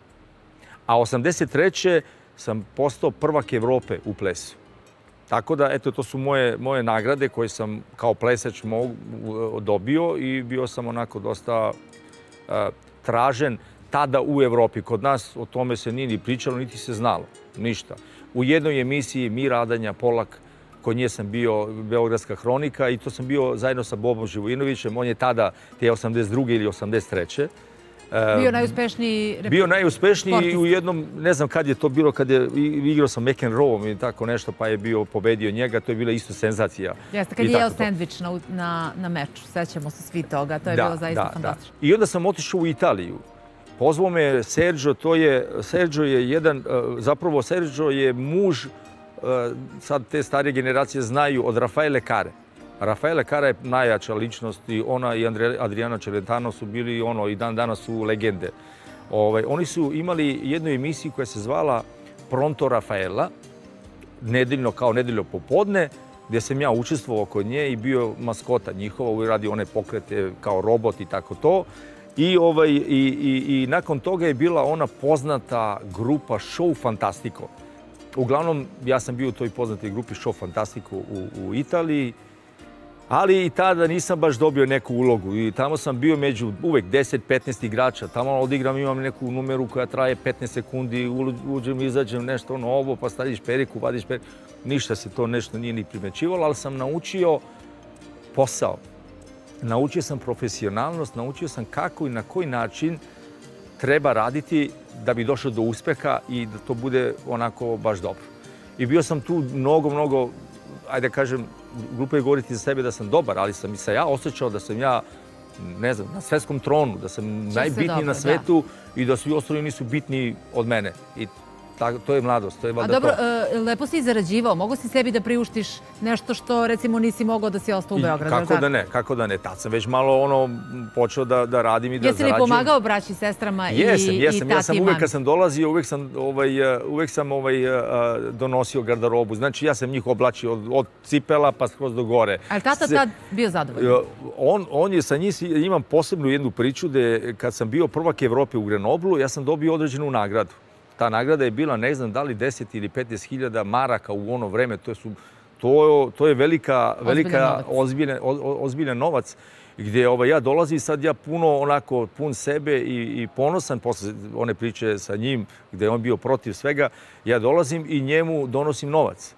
a osamdeset treće sam postao prvak Evrope u plesu. Tako da, eto, to su moje, moje nagrade koje sam kao plesač mogu, dobio i bio sam onako dosta uh, tražen tada u Evropi. Kod nas o tome se nije ni pričalo, niti se znalo. Ništa. U jednoj emisiji Mira Adanja Polak, kod nje sam bio Beogradska hronika i to sam bio zajedno sa Bobom Živojinovićem. On je tada, te osamdeset druge ili osamdeset treće Bio najuspešniji reporter. Bio najuspešniji u jednom, ne znam kad je to bilo, kad je igrao sa McEnroe i tako nešto, pa je bio pobedio njega, to je bila isto senzacija. Jeste, kad je jeo sendvič na, na, na meču, sećamo se svi toga, to je da, bilo zaista da, fantastično. Da. I onda sam otišao u Italiju. Pozvao me Sergio, to je, Sergio je jedan, zapravo Sergio je muž, sad te starije generacije znaju, od Rafaele Care. Rafaele Cara je najjača ličnost i ona i Adriano Celentano su bili ono i dan danas su legende. Ovaj, oni su imali jednu emisiju koja se zvala Pronto Rafaela, nedeljno kao nedeljno popodne, gdje sam ja učestvovao kod nje i bio maskota njihova, radi one pokrete kao robot i tako to. I, ovaj, i, i, i nakon toga je bila ona poznata grupa Show Fantastico. Uglavnom, ja sam bio u toj poznatoj grupi Show Fantastico u, u Italiji, ali i tada nisam baš dobio neku ulogu i tamo sam bio među uvek deset petnaest igrača. Tamo odigram, imam neku numeru koja traje petnaest sekundi, uđem, izađem, nešto ono ovo, pa staviš periku, vadiš periku. Ništa se to nešto nije ni primećivalo, ali sam naučio posao. Naučio sam profesionalnost, naučio sam kako i na koji način treba raditi da bi došao do uspeha i da to bude onako baš dobro. I bio sam tu mnogo, mnogo, ajde da kažem, glupo je govoriti za sebe da sam dobar, ali sam i se ja osjećao da sam ja, ne znam, na svetskom tronu, da sam najbitniji na svetu i da svi ostali nisu bitniji od mene. I to je mladost, to je valjda to. A dobro, lepo si zarađivao, mogo si sebi da priuštiš nešto što recimo nisi mogao da si ostao u Beogradu? Kako da ne, kako da ne. Tad sam već malo ono počeo da, da radim i da zarađujem. Jesi li pomagao braći, sestrama i, jesam, i jesam. tati Ja sam i uvek mami? kad sam dolazio, uvek sam, ovaj, uvek sam ovaj, donosio garderobu. Znači ja sam njih oblačio od, od cipela pa skroz do gore. Ali tata Se, tad bio zadovoljan? On, on je sa njih, imam posebnu jednu priču da kad sam bio prvak Evrope u Grenoblu, ja sam dobio određenu nagradu. Ta nagrada je bila, ne znam da li deset ili petnaest hiljada maraka u ono vreme. To, su, to, to je velika, velika ozbiljan, ozbiljan novac gdje ovaj, ja dolazim sad ja puno onako pun sebe i, i ponosan posle one priče sa njim gdje je on bio protiv svega. Ja dolazim i njemu donosim novac.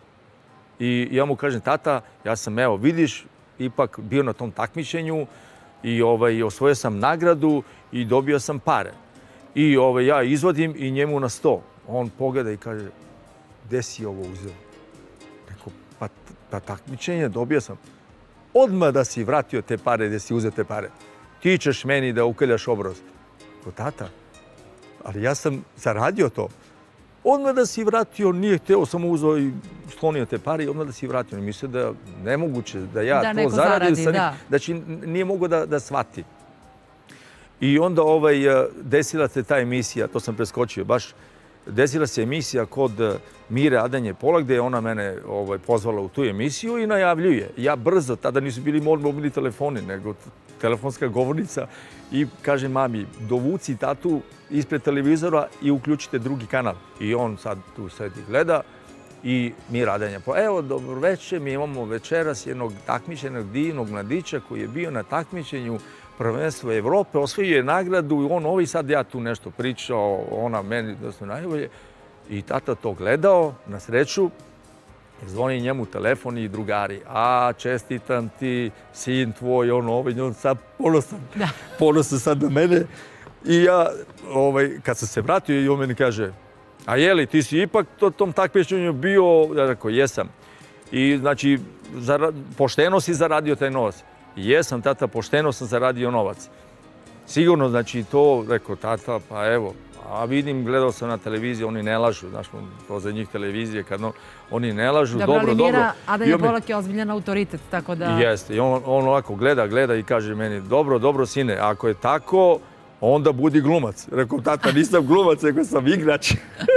I ja mu kažem, tata, ja sam, evo, vidiš, ipak bio na tom takmičenju i ovaj, osvojio sam nagradu i dobio sam pare. I ovaj, ja izvodim i njemu na sto. On pogleda i kaže, gde si ovo uzeo? Rekao, pa, pa takmičenje dobio sam. Odmah da si vratio te pare, gde si uzeo te pare. Ti ćeš meni da ukaljaš obraz. Rekao, tata, ali ja sam zaradio to. Odmah da si vratio, nije hteo, samo uzeo i sklonio te pare i odmah da si vratio. Mislio da je nemoguće da ja da to zaradim, zaradi, da. da će, nije mogo da, da shvati. I onda ovaj, desila se ta emisija, to sam preskočio, baš desila se emisija kod Mire Adanje Pola, gde je ona mene ovaj, pozvala u tu emisiju i najavljuje. Ja brzo, tada nisu bili mobilni telefoni, nego telefonska govornica i kaže mami, dovuci tatu ispred televizora i uključite drugi kanal. I on sad tu sedi gleda i Mira Adanja Pola. Evo, dobro večer, mi imamo večeras jednog takmičenog divnog mladića koji je bio na takmičenju prvenstva Evrope, osvojio je nagradu i on ovi sad ja tu nešto pričao, ona meni da su najbolje. I tata to gledao, na sreću, zvoni njemu telefon i drugari. A, čestitam ti, sin tvoj, on ovaj, on sad ponosan, ponosan sad na mene. I ja, ovaj, kad sam se vratio i on meni kaže, a jeli, ti si ipak to, tom takmičenju bio, ja rekao, jesam. I znači, zara, pošteno si zaradio taj novac. Jesam, tata, pošteno sam zaradio novac. Sigurno, znači, to, rekao tata, pa evo, a vidim, gledao sam na televiziji, oni ne lažu, znaš, to za njih televizije, kad on, oni ne lažu, dobro, dobro. Dobro, ali Mira Adanja Polak je ozbiljan autoritet, tako da... Jeste, i on, on ovako gleda, gleda i kaže meni, dobro, dobro, sine, ako je tako, onda budi glumac. Rekao, tata, nisam glumac, rekao sam igrač.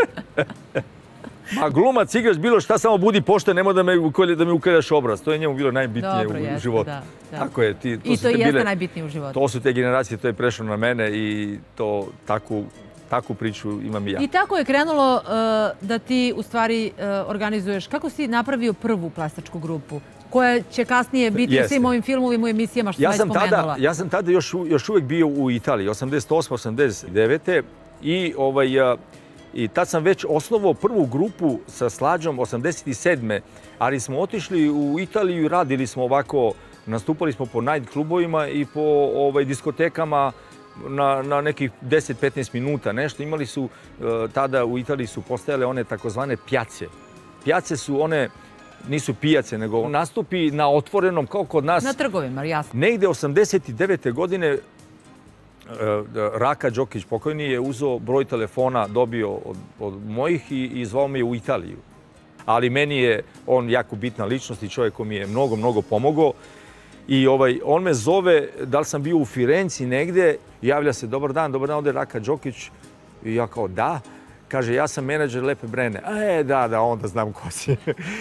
Ma glumac, igrač, bilo šta, samo budi pošten, nemoj da me, da mi ukredaš obraz. To je njemu bilo najbitnije Dobro, u jeste, životu. Da, da. Tako je. Ti, to I to jeste bile, najbitnije u životu. To su te generacije, to je prešlo na mene i to, takvu, takvu priču imam i ja. I tako je krenulo uh, da ti u stvari uh, organizuješ. Kako si napravio prvu plastačku grupu? Koja će kasnije biti u svim ovim filmovima i emisijama što ja sam već spomenula. Tada, ja sam tada još, još uvijek bio u Italiji, osamdeset osme osamdeset devete i ovaj... I tad sam već osnovao prvu grupu sa Slađom osamdeset sedme ali smo otišli u Italiju i radili smo ovako, nastupali smo po night klubovima i po ovaj, diskotekama na, na nekih deset do petnaest minuta nešto. Imali su, tada u Italiji su postojale one takozvane pjace. Pjace su one, nisu pijace, nego nastupi na otvorenom, kao kod nas. Na trgovima, jasno. Negde osamdeset devete godine Raka Đokić pokojni je uzeo broj telefona, dobio od, od mojih i, i zvao me u Italiju. Ali meni je on jako bitna ličnost i čovjek koji mi je mnogo, mnogo pomogao. I ovaj, on me zove, da li sam bio u Firenci negde, javlja se, dobar dan, dobar dan, ovdje je Raka Đokić. I ja kao, da. Kaže, ja sam menadžer Lepe Brene. E, da, da, onda znam ko si.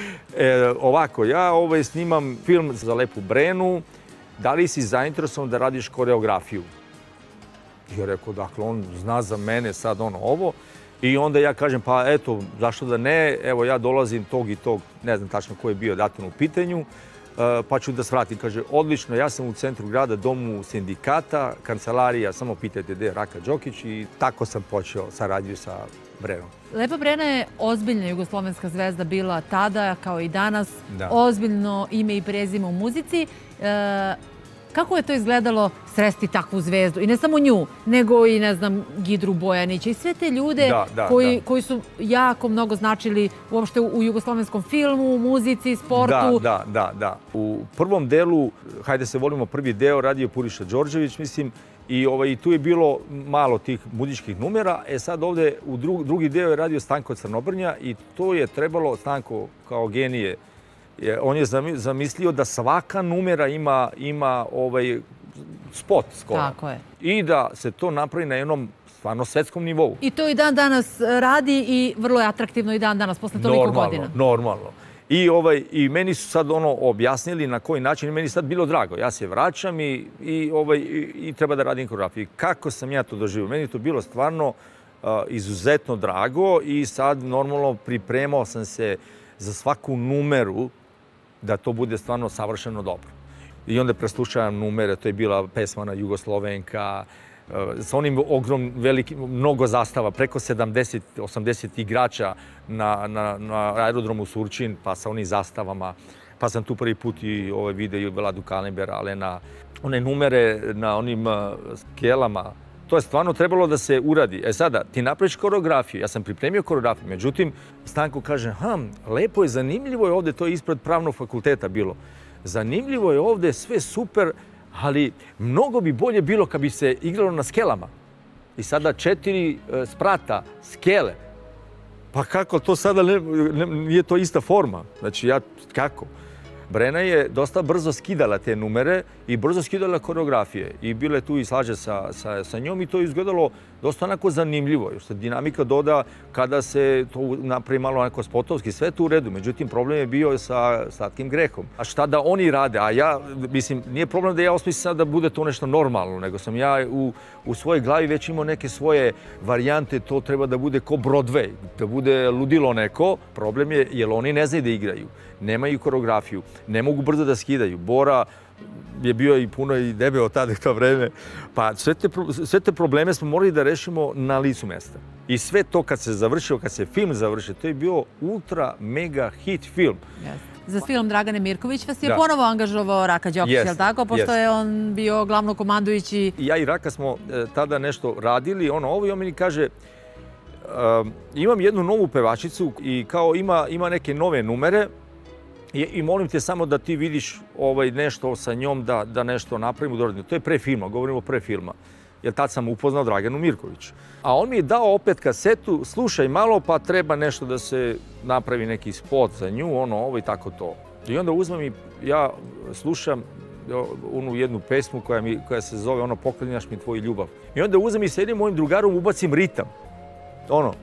e, ovako, ja ovaj, snimam film za Lepu Brenu. Da li si zainteresovan da radiš koreografiju? I ja rekao, dakle, on zna za mene sad ono ovo. I onda ja kažem, pa eto, zašto da ne, evo ja dolazim tog i tog, ne znam tačno ko je bio datum u pitanju, pa ću da svratim. Kaže, odlično, ja sam u centru grada, domu sindikata, kancelarija, samo pitajte gde je Raka Đokić i tako sam počeo saradnju sa Brenom. Lepa Brena je ozbiljna jugoslovenska zvezda bila tada, kao i danas, da. Ozbiljno ime i prezime u muzici. E, Kako je to izgledalo sresti takvu zvezdu? I ne samo nju, nego i, ne znam, Gidru Bojanića i sve te ljude da, da, koji, da. koji su jako mnogo značili uopšte u jugoslovenskom filmu, muzici, sportu. Da, da, da, da. U prvom delu, hajde se volimo, prvi deo radio Puriša Đorđević, mislim, i ovaj, tu je bilo malo tih muzičkih numera. E sad ovde u dru, drugi deo je radio Stanko Crnobrnja i to je trebalo, Stanko kao genije, on je zamislio da svaka numera ima, ima ovaj spot skoro. Tako je. I da se to napravi na jednom stvarno svetskom nivou. I to i dan danas radi i vrlo je atraktivno i dan danas, posle toliko normalno, godina. Normalno. I, ovaj, I meni su sad ono objasnili na koji način i meni sad bilo drago. Ja se vraćam i, i, ovaj, i, i treba da radim koreografiju. Kako sam ja to doživio? Meni je to bilo stvarno uh, izuzetno drago i sad normalno pripremao sam se za svaku numeru da to bude stvarno savršeno dobro. I onda preslušavam numere, to je bila pesma Jugoslovenka, sa onim ogrom, velikim, mnogo zastava, preko sedamdeset osamdeset igrača na, na, na aerodromu Surčin, pa sa onim zastavama. Pa sam tu prvi put i ovaj video i Vladu Kalenbera, ali na one numere, na onim skelama. To je stvarno trebalo da se uradi. E sada, ti napraviš koreografiju, ja sam pripremio koreografiju, međutim, Stanko kaže, ha, lepo je, zanimljivo je ovde, to je ispred pravnog fakulteta bilo. Zanimljivo je ovde, sve super, ali mnogo bi bolje bilo kad bi se igralo na skelama. I sada četiri sprata, skele. Pa kako to sada, ne, ne, nije to ista forma. Znači ja, kako? Brena je dosta brzo skidala te numere i brzo skidala koreografije. I bile tu i slaže sa, sa, sa njom i to je izgledalo dosta onako zanimljivo. Još se dinamika doda kada se to napravi malo onako spotovski, sve tu u redu. Međutim, problem je bio sa Slatkim grehom. A šta da oni rade? A ja, mislim, nije problem da ja osmislim sad da bude to nešto normalno, nego sam ja u, u svojoj glavi već imao neke svoje varijante, to treba da bude ko Broadway, da bude ludilo neko. Problem je jer oni ne znaju da igraju, nemaju koreografiju, ne mogu brzo da skidaju. Bora je bio i puno i debeo tada to vreme. Pa sve te, sve te probleme smo morali da rešimo na licu mesta. I sve to kad se završio, kad se film završio, to je bio ultra mega hit film. Yes. Za film Dragane Mirković vas je da. ponovo angažovao Raka Đokić, Yes. je li tako? Pošto Yes. je on bio glavnokomandujući. Ja i Raka smo e, tada nešto radili, ono ovo, i on mi kaže e, imam jednu novu pevačicu i kao ima, ima neke nove numere, I, I molim te samo da ti vidiš ovaj, nešto sa njom, da, da nešto napravimo. Doradimo. To je pre filma, govorimo pre filma. Jer tad sam upoznao Draganu Mirković. A on mi je dao opet kasetu, slušaj malo, pa treba nešto da se napravi neki spot za nju, ono, ovo i tako to. I onda uzmem i ja slušam onu jednu pesmu koja, mi, koja se zove ono Poklanjaš mi tvoju ljubav. I onda uzmem i s jednim mojim drugarom ubacim ritam. Ono.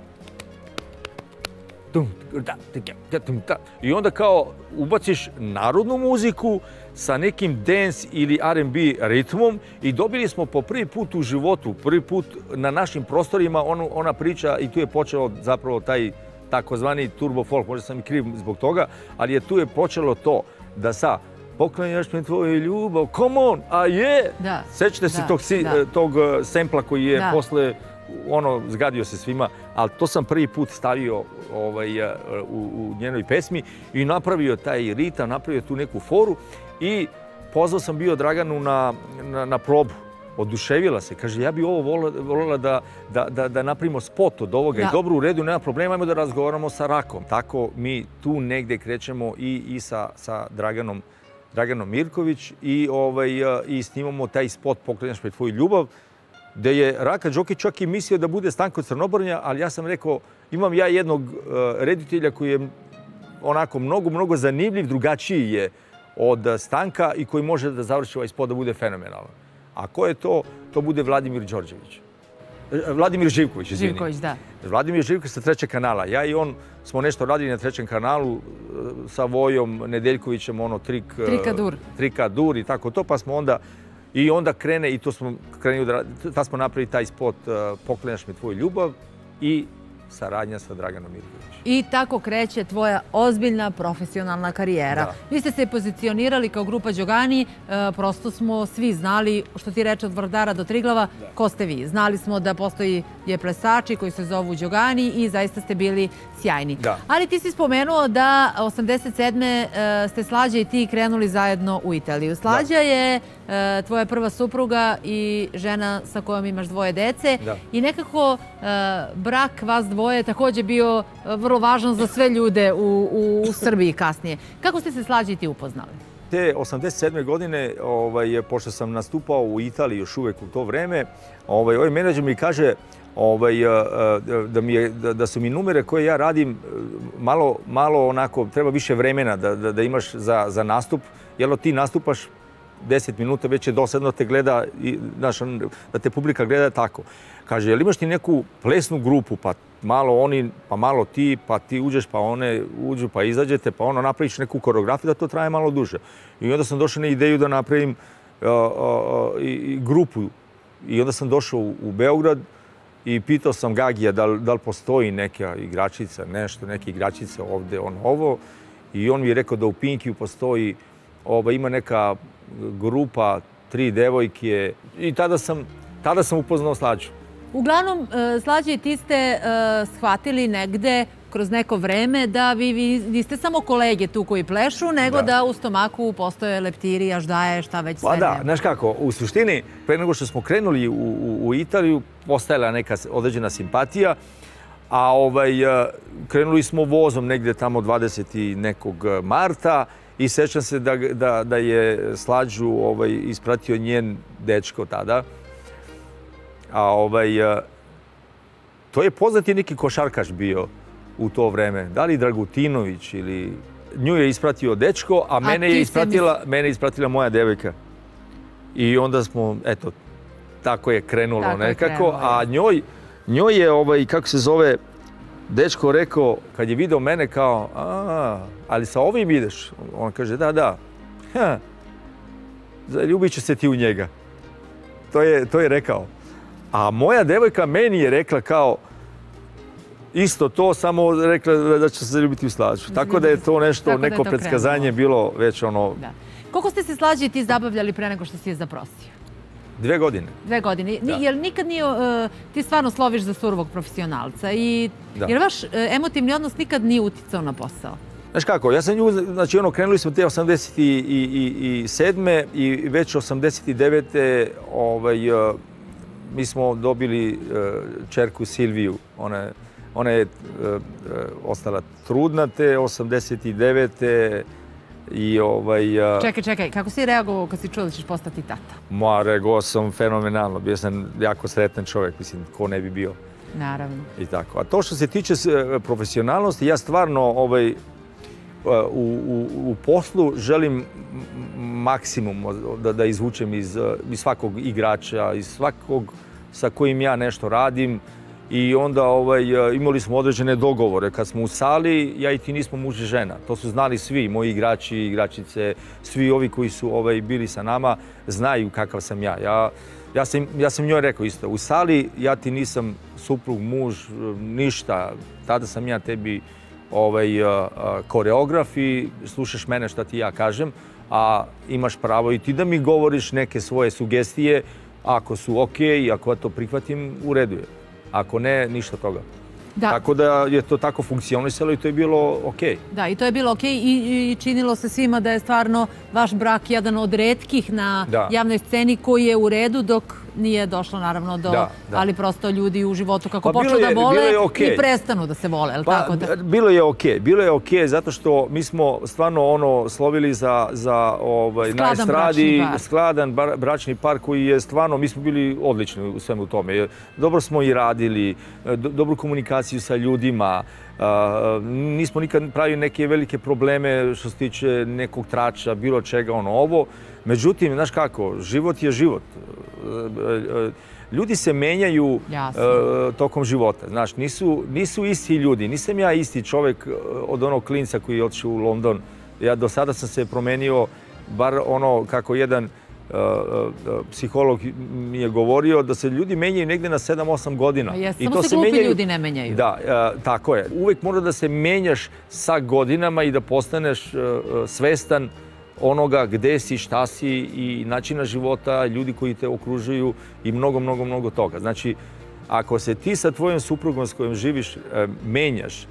I onda kao ubaciš narodnu muziku sa nekim dance ili R and B ritmom i dobili smo po prvi put u životu, prvi put na našim prostorima onu, ona priča i tu je počeo zapravo taj takozvani turbo folk, možda sam i kriv zbog toga, ali je tu je počelo to da sa Poklanjaš mi tvoju ljubav, come on, a je! Da, Sećate se da, tog, da. tog sempla koji je da. posle ono, zgadio se svima, ali to sam prvi put stavio ovaj, u, u njenoj pesmi i napravio taj ritam, napravio tu neku foru i pozvao sam bio Draganu na, na, na probu. Oduševila se, kaže, ja bi ovo voljela da, da, da, da napravimo spot od ovoga da. I dobro, u redu, nema problema, ajmo da razgovaramo sa Rakom. Tako mi tu negde krećemo i, i sa, sa Draganom, Draganom Mirković i, ovaj, i snimamo taj spot Poklanjaš mi tvoju ljubav, gde je Raka Đokić čak i mislio da bude Stanko Crnobrnja, ali ja sam rekao, imam ja jednog uh, reditelja koji je onako mnogo, mnogo zanimljiv, drugačiji je od Stanka i koji može da završi ovaj spot da bude fenomenalan. A ko je to? To bude Vladimir Đorđević. Vladimir Živković, izvini. Živković, da. Vladimir Živković sa trećeg kanala. Ja i on smo nešto radili na trećem kanalu sa Vojom Nedeljkovićem, ono trik... Trikadur. Trikadur i tako to, pa smo onda I onda krene, i to smo krenuli da tad smo napravili taj spot uh, Poklanjaš mi tvoju ljubav i saradnja sa Draganom Mirković. I tako kreće tvoja ozbiljna profesionalna karijera. Da. Vi ste se pozicionirali kao grupa Đogani, e, prosto smo svi znali, što ti reče od Vardara do Triglava, da. Ko ste vi. Znali smo da postoji je plesači koji se zovu Đogani i zaista ste bili sjajni. Da. Ali ti si spomenuo da osamdeset sedme E, ste Slađa i ti krenuli zajedno u Italiju. Slađa da. je e, tvoja prva supruga i žena sa kojom imaš dvoje dece. Da. I nekako e, brak vas dvoje također bio vrlo važan za sve ljude u, u, u Srbiji kasnije. Kako ste se Slađa i ti upoznali? Te osamdeset sedme godine, ovaj, pošto sam nastupao u Italiji još uvek u to vreme, ovaj, ovaj menadžer mi kaže ovaj, da, mi je, da, da su mi numere koje ja radim malo, malo onako, treba više vremena da, da, da imaš za, za nastup, jer ti nastupaš deset minuta, već je dosadno te gleda, i, znaš, da te publika gleda tako. Kaže, jel imaš ti neku plesnu grupu, pa malo oni, pa malo ti, pa ti uđeš, pa one uđu, pa izađete, pa ono napraviš neku koreografiju, da to traje malo duže. I onda sam došao na ideju da napravim uh, uh, i, i grupu. I onda sam došao u, u Beograd i pitao sam Gagija da, da li postoji neka igračica, nešto, neke igračice ovde, on ovo. I on mi je rekao da u Pinkiju postoji, ova, ima neka grupa, tri devojke. I tada sam, tada sam upoznao Slađu. Uglavnom, Slađa i ti ste shvatili negde kroz neko vreme da vi, vi niste samo kolege tu koji plešu, nego da, da u stomaku postoje leptiri, aždaje, šta već sve. Pa da, znaš kako, u suštini, pre nego što smo krenuli u, u, u Italiju, postajala neka određena simpatija, a ovaj, krenuli smo vozom negde tamo dvadesetog nekog marta i sećam se da, da, da je Slađu ovaj, ispratio njen dečko tada. A ovaj, to je poznati neki košarkaš bio u to vreme. Da li Dragutinović ili... Nju je ispratio dečko, a mene je ispratila, mene je ispratila moja devojka. I onda smo, eto, tako je krenulo tako nekako. Je krenulo, a njoj, njoj je, ovaj, kako se zove, dečko rekao, kad je video mene kao, a, ali sa ovim ideš? On kaže, da, da. Ha, zaljubit će se ti u njega. To je, to je rekao. A moja devojka meni je rekla kao, isto to, samo rekla da će se zaljubiti u Slađu. Tako da je to nešto, neko predskazanje bilo već ono... Da. Koliko ste se Slađe i ti zabavljali pre nego što si je zaprosio? Dve godine. Dve godine. Da. Jer nikad nije, uh, ti stvarno sloviš za surovog profesionalca i Da. jer vaš uh, emotivni odnos nikad nije uticao na posao. Znaš kako, ja sam nju, znači ono, krenuli smo te osamdeset sedme i već osamdeset devete ovaj, uh, mi smo dobili uh, čerku Silviju. Ona je, ona je uh, uh, ostala trudna te osamdeset devete i ovaj... Uh, čekaj, čekaj, kako si reagovao kad si čuo da ćeš postati tata? Ma, reagovao sam fenomenalno, bio sam jako sretan čovjek, mislim, ko ne bi bio. Naravno. I tako. A to što se tiče profesionalnosti, ja stvarno ovaj, u, u, u poslu želim maksimum da, da izvučem iz, iz svakog igrača, iz svakog sa kojim ja nešto radim. I onda ovaj, imali smo određene dogovore. Kad smo u sali, ja i ti nismo muž i žena. To su znali svi, moji igrači, igračice, svi ovi koji su ovaj, bili sa nama, znaju kakav sam ja. Ja, ja, sam, ja sam njoj rekao isto, u sali ja ti nisam suprug, muž, ništa. Tada sam ja tebi ovaj, koreograf i slušaš mene šta ti ja kažem, a imaš pravo i ti da mi govoriš neke svoje sugestije, ako su okej i ako ja to prihvatim, u redu je. Ako ne, ništa toga. Da. Tako da je to tako funkcionisalo i to je bilo okej. Da, i to je bilo okej i, i činilo se svima da je stvarno vaš brak jedan od retkih na Da. javnoj sceni koji je u redu dok nije došlo naravno do... Da, da. Ali prosto ljudi u životu kako Pa bilo počnu je- da vole bilo je okej. i prestanu da se vole, je li Pa, tako? Da? bilo je okej. Bilo je okej zato što mi smo stvarno ono slovili za, za ovaj, na Skladan estradi bračni par. skladan bar- bračni par koji je stvarno, mi smo bili odlični u svemu tome. Dobro smo i radili, do, dobru komunikaciju sa ljudima, a, nismo nikad pravili neke velike probleme što se tiče nekog trača, bilo čega, ono ovo. Međutim, znaš kako, život je život. Ljudi se menjaju Jasno. e, tokom života. Znaš, nisu, nisu isti ljudi. Nisam ja isti čovjek od onog klinca koji je otišao u London. Ja do sada sam se promenio, bar ono kako jedan e, e, psiholog mi je govorio, da se ljudi menjaju negdje na sedam osam godina. Pa jest, I samo to se se glupi menjaju- ljudi ne menjaju. Da, e, tako je. Uvijek mora da se menjaš sa godinama i da postaneš e, e, svestan onoga gde si, šta si i načina života, ljudi koji te okružuju i mnogo, mnogo, mnogo toga. Znači, ako se ti sa tvojom suprugom s kojom živiš e, menjaš, e,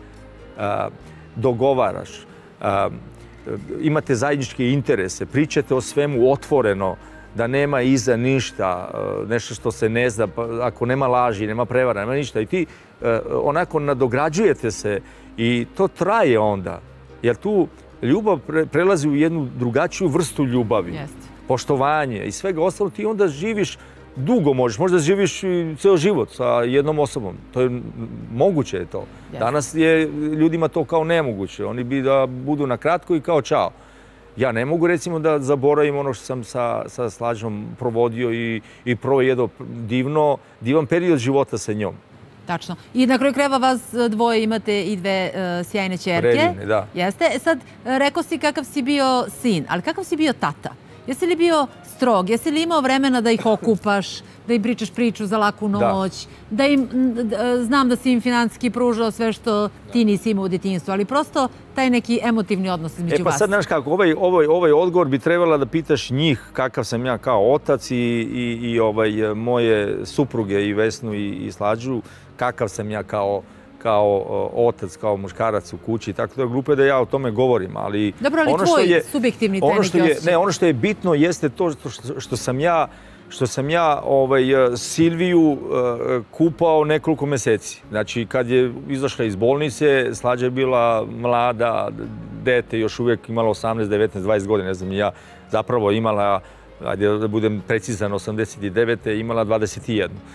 dogovaraš, e, imate zajedničke interese, pričate o svemu otvoreno, da nema iza ništa, e, nešto što se ne zna, pa ako nema laži, nema prevara, nema ništa. I ti e, onako nadograđujete se i to traje onda. Jer tu ljubav pre- prelazi u jednu drugačiju vrstu ljubavi. Jeste. Poštovanje i svega ostalo, ti onda živiš dugo možeš, možda živiš i ceo život sa jednom osobom. To je m, moguće je to. Jeste. Danas je ljudima to kao nemoguće. Oni bi da budu na kratko i kao čao. Ja ne mogu recimo da zaboravim ono što sam sa, sa Slađom provodio i, i proveo jedan divno, divan period života sa njom. Tačno. I na kraju krajeva vas dvoje imate i dve uh, sjajne ćerke. Predivne, da. Jeste. E sad, rekao si kakav si bio sin, ali kakav si bio tata? Jesi li bio strog? Jesi li imao vremena da ih okupaš, da im pričaš priču za laku noć, da, im, d- znam da si im financijski pružao sve što ti nisi imao u djetinjstvu, ali prosto taj neki emotivni odnos između E pa vas. sad, znaš kako, ovaj, ovaj, ovaj odgovor bi trebala da pitaš njih kakav sam ja kao otac i, i, i ovaj, moje supruge i Vesnu i, i Slađu, kakav sam ja kao, kao uh, otac, kao muškarac u kući, tako da je glupo da ja o tome govorim, ali... Dobro, ali ono što tvoj je, subjektivni taj ono što neki je, osjećaj. Ne, ono što je bitno jeste to što, što, što sam ja što sam ja ovaj, Silviju uh, kupao nekoliko meseci. Znači, kad je izašla iz bolnice, Slađa je bila mlada, dete, još uvijek imala osamnaest, devetnaest, dvadeset godina, ne znam, ja zapravo imala, ajde da budem precizan, osamdeset devete imala dvadeset jedan.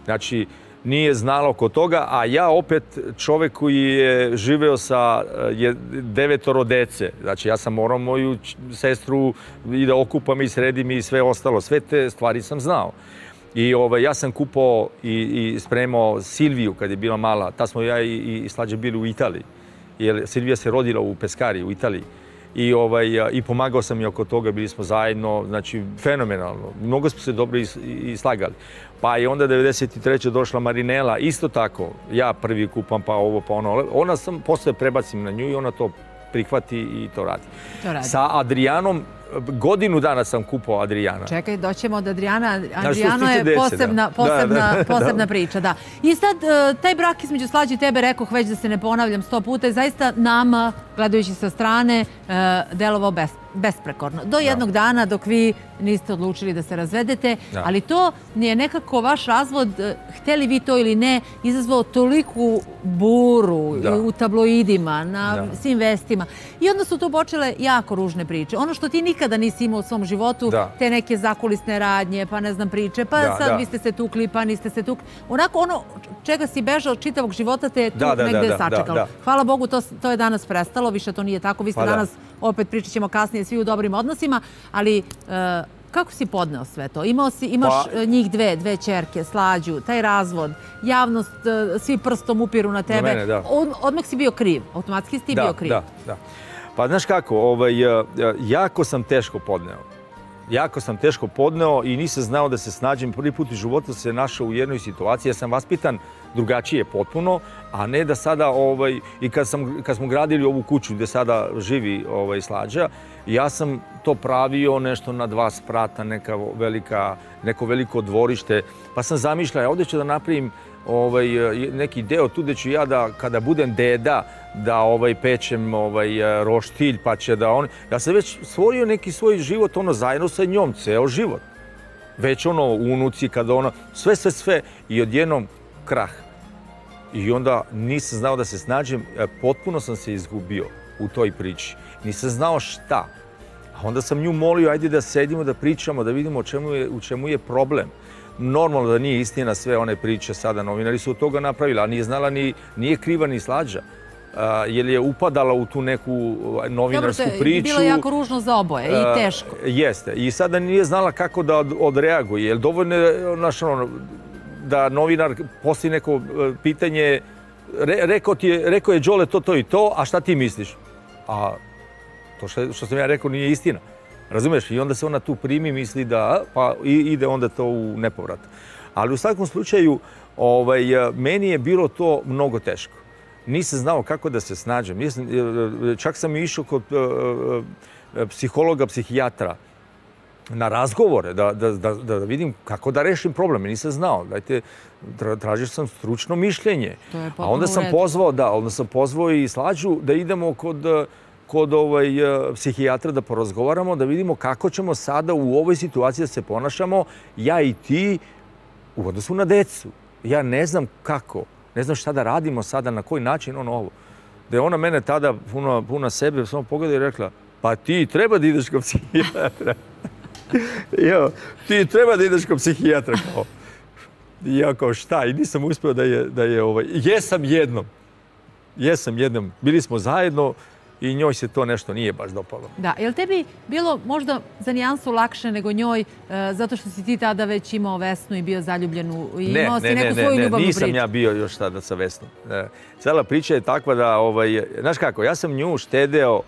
Znači, nije znalo oko toga, a ja opet čovek koji je živeo sa devetoro dece. Znači, ja sam morao moju sestru i da okupam i sredim i sve ostalo. Sve te stvari sam znao. I ovaj, ja sam kupao i, i spremao Silviju kad je bila mala. Ta smo ja i, i Slađa bili u Italiji. Jer Silvija se rodila u Peskari, u Italiji. I, ovaj, i pomagao sam i oko toga, bili smo zajedno, znači fenomenalno. Mnogo smo se dobro i, i slagali. Pa je onda devedeset treće došla Marinela, isto tako. Ja prvi kupam, pa ovo, pa ono. Ona sam, posle prebacim na nju i ona to prihvati i to radi. To radi. Sa Adrijanom, godinu dana sam kupao Adrijana. Čekaj, doćemo od Adrijana. Znaš, Adrijano je desi, posebna, da. posebna, Da, da, posebna da. priča. Da. I sad, taj brak između Slađe i tebe, rekoh već da se ne ponavljam sto puta, je zaista nama, gledajući sa strane, delovao bes, besprekorno. Do jednog dana dok vi niste odlučili da se razvedete, Da. ali to je nekako vaš razvod, hteli vi to ili ne, izazvao toliku buru Da. u tabloidima, na Da. svim vestima. I onda su tu počele jako ružne priče. Ono što ti nikada nisi imao u svom životu, Da. te neke zakulisne radnje, pa ne znam priče, pa Da, sad da. vi ste se tukli, pa niste se tukli. Onako ono čega si bežao od čitavog života te je tu Da, da, negde da, da, sačekalo. da. Hvala Bogu, to, to je danas prestalo, više to nije tako. Vi ste Pa da. danas, opet pričat ćemo kasnije, svi u dobrim odnosima, ali e, kako si podneo sve to? Imao si, imaš Pa- e, njih dve, dve ćerke, Slađu, taj razvod, javnost, e, svi prstom upiru na tebe. mene, da. Od- odmah si bio kriv, automatski si ti Da, bio kriv. Da, da. Pa znaš kako, ovaj, e, e, jako sam teško podneo. Jako sam teško podneo i nisam znao da se snađem. Prvi put u životu se našao u jednoj situaciji. Ja sam vaspitan drugačije potpuno, a ne da sada, ovaj, i kad, sam, kad smo gradili ovu kuću gde sada živi ovaj, Slađa, ja sam to pravio nešto na dva sprata, neka velika, neko veliko dvorište. Pa sam zamišljao, ja ovdje ću da napravim ovaj, neki deo tu gde ću ja da, kada budem deda, da ovaj, pečem ovaj, roštilj, pa će da on... Ja sam već stvorio neki svoj život, ono, zajedno sa njom, ceo život. Već ono, unuci, kada ono, sve, sve, sve, i odjednom krah. I onda nisam znao da se snađem, potpuno sam se izgubio u toj priči. Nisam znao šta. A onda sam nju molio, ajde da sedimo, da pričamo, da vidimo u čemu je, u čemu je problem. Normalno da nije istina sve one priče sada, novinari su od toga napravili, a nije znala ni, nije kriva ni Slađa. A, jer je upadala u tu neku novinarsku Dobro, to je priču. bilo jako ružno za oboje i teško. A, jeste. I sada nije znala kako da od, odreaguje. Jer dovoljno je, znaš, ono, da novinar postavi neko e, pitanje, re, rekao, ti je, rekao je Đole to, to i to, a šta ti misliš? A to što, što sam ja rekao nije istina. Razumeš? I onda se ona tu primi, misli da, pa i, ide onda to u nepovrat. Ali u svakom slučaju, ovaj, meni je bilo to mnogo teško. Nisam znao kako da se snađem. Nisam, čak sam išao kod uh, psihologa, psihijatra na razgovore, da, da, da, da vidim kako da rešim probleme. Nisam znao. Dajte, tražio sam stručno mišljenje. To je A potpuno onda u sam redu. pozvao, da, onda sam pozvao i Slađu da idemo kod kod ovaj, psihijatra da porazgovaramo, da vidimo kako ćemo sada u ovoj situaciji da se ponašamo, ja i ti, u odnosu na decu. Ja ne znam kako, ne znam šta da radimo sada, na koji način, ono ovo. Da je ona mene tada puno, puno sebe samo pogleda i rekla, pa ti treba da ideš kod psihijatra. Jo, ti treba da ideš kod psihijatra. Kao. I ja kao šta? I nisam uspio da je, da je ovaj... Jesam jednom. Jesam jednom. Bili smo zajedno i njoj se to nešto nije baš dopalo. Da, je li tebi bilo možda za nijansu lakše nego njoj, e, zato što si ti tada već imao Vesnu i bio zaljubljen u... i Ne, imao ne, si ne, neku ne, svoju ne, ljubavnu nisam priču? ja bio još tada sa Vesnom. E, Cela priča je takva da, ovaj, znaš kako, ja sam nju štedeo,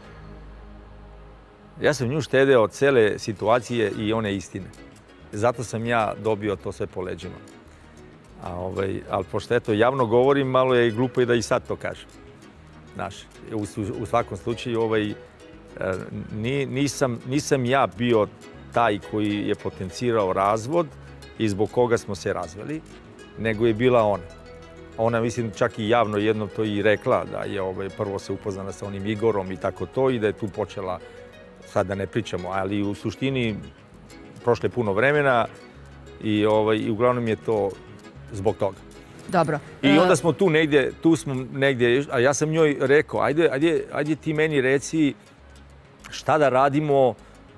ja sam nju štedeo od cele situacije i one istine. Zato sam ja dobio to sve po leđima. A, ovaj, ali pošto eto, javno govorim, malo je glupo i da i sad to kažem. Znaš, u, u svakom slučaju ovaj, ni, nisam, nisam ja bio taj koji je potencirao razvod i zbog koga smo se razveli, nego je bila ona. Ona, mislim, čak i javno jedno to i rekla, da je ovaj, prvo se upoznala sa onim Igorom i tako to i da je tu počela, sad da ne pričamo, ali u suštini prošle puno vremena i, ovaj, i uglavnom je to zbog toga. Dobro. I onda smo tu negdje, tu smo negdje, a ja sam njoj rekao, ajde, ajde, ajde ti meni reci šta da radimo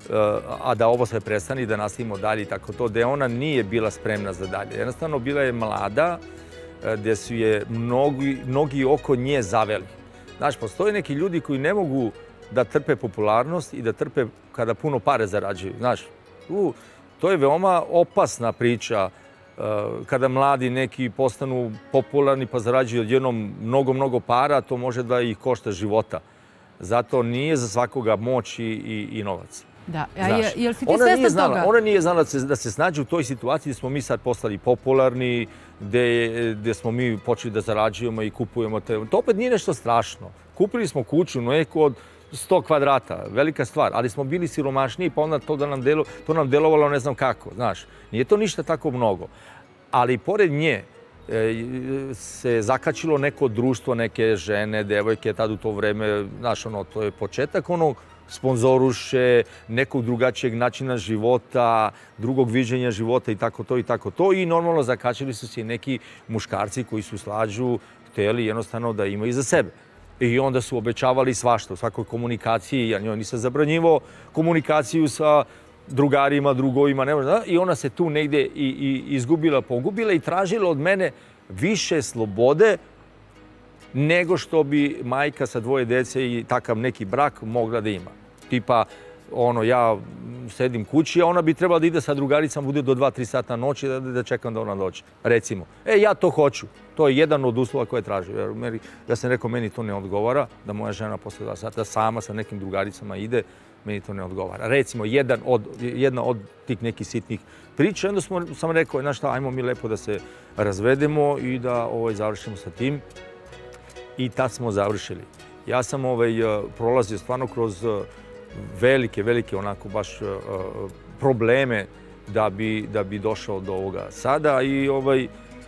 a da ovo sve prestane i da nastavimo dalje i tako to, gde ona nije bila spremna za dalje. Jednostavno, bila je mlada, gde su je mnogi, mnogi oko nje zaveli. Znaš, postoje neki ljudi koji ne mogu da trpe popularnost i da trpe kada puno pare zarađuju. Znaš, u, to je veoma opasna priča kada mladi neki postanu popularni pa zarađuju odjednom mnogo, mnogo para, to može da ih košta života. Zato nije za svakoga moć i, i, i novac. Da, a je, jel si ti ona nije svestan znala, toga? Ona nije znala da se, da se snađe u toj situaciji gde smo mi sad postali popularni, gde, gde smo mi počeli da zarađujemo i kupujemo te. To opet nije nešto strašno. Kupili smo kuću, neku od sto kvadrata, velika stvar, ali smo bili siromašniji, pa onda to, da nam, delo, to nam delovalo ne znam kako, znaš. Nije to ništa tako mnogo. Ali pored nje e, se zakačilo neko društvo, neke žene, devojke, tad u to vreme, znaš, ono, to je početak onog sponzoruše, nekog drugačijeg načina života, drugog viđenja života i tako to i tako to. I normalno zakačili su se i neki muškarci koji su slađu, hteli jednostavno da imaju za sebe. I onda su obećavali svašta u svakoj komunikaciji. Ja njoj nisam zabranjivao komunikaciju sa drugarima, drugovima, ne možda. I ona se tu negde i, i izgubila, pogubila i tražila od mene više slobode nego što bi majka sa dvoje dece i takav neki brak mogla da ima. Tipa, ono, ja sedim kući, a ona bi trebala da ide sa drugaricama, bude do dva tri sata noći da, da čekam da ona dođe. Recimo, e, ja to hoću. To je jedan od uslova koje traži. Ja sam rekao, meni to ne odgovara, da moja žena posle dva sata sama sa nekim drugaricama ide, meni to ne odgovara. Recimo, jedan od, jedna od tih nekih sitnih priča. Onda smo, sam rekao, znaš šta, ajmo mi lepo da se razvedemo i da ovaj, završimo sa tim. I tad smo završili. Ja sam ovaj, prolazio stvarno kroz velike, velike onako baš probleme da bi, da bi došao do ovoga sada. I, ovaj,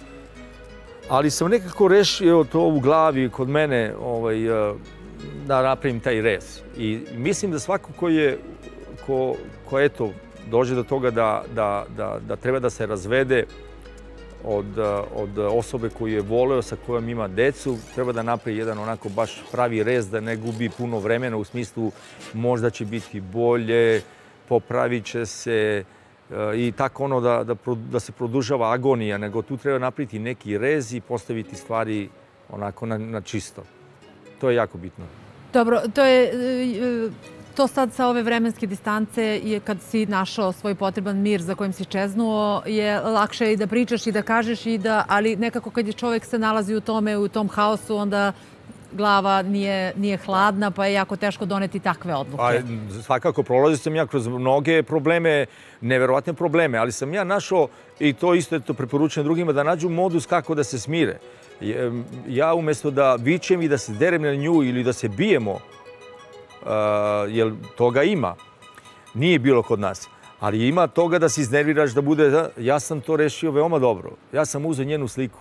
ali sam nekako rešio to u glavi kod mene ovaj, da napravim taj rez. I mislim da svako ko je, ko, ko eto, dođe do toga da, da, da, da treba da se razvede od, od osobe koju je voleo, sa kojom ima decu, treba da napravi jedan onako baš pravi rez, da ne gubi puno vremena u smislu možda će biti bolje, popravit će se i tako ono da, da, da se produžava agonija, nego tu treba napraviti neki rez i postaviti stvari onako na, na čisto. To je jako bitno. Dobro, to je... To sad sa ove vremenske distance je kad si našao svoj potreban mir za kojim si čeznuo, je lakše i da pričaš i da kažeš, i da, ali nekako kad je čovjek se nalazi u tome, u tom haosu, onda glava nije, nije hladna, pa je jako teško doneti takve odluke. A, svakako, prolazio sam ja kroz mnoge probleme, neverovatne probleme, ali sam ja našao, i to isto to preporučujem drugima, da nađu modus kako da se smire. Ja umjesto da vičem i da se derem na nju ili da se bijemo, Uh, jer toga ima. Nije bilo kod nas. Ali ima toga da se iznerviraš, da bude... Da, ja sam to rešio veoma dobro. Ja sam uzeo njenu sliku.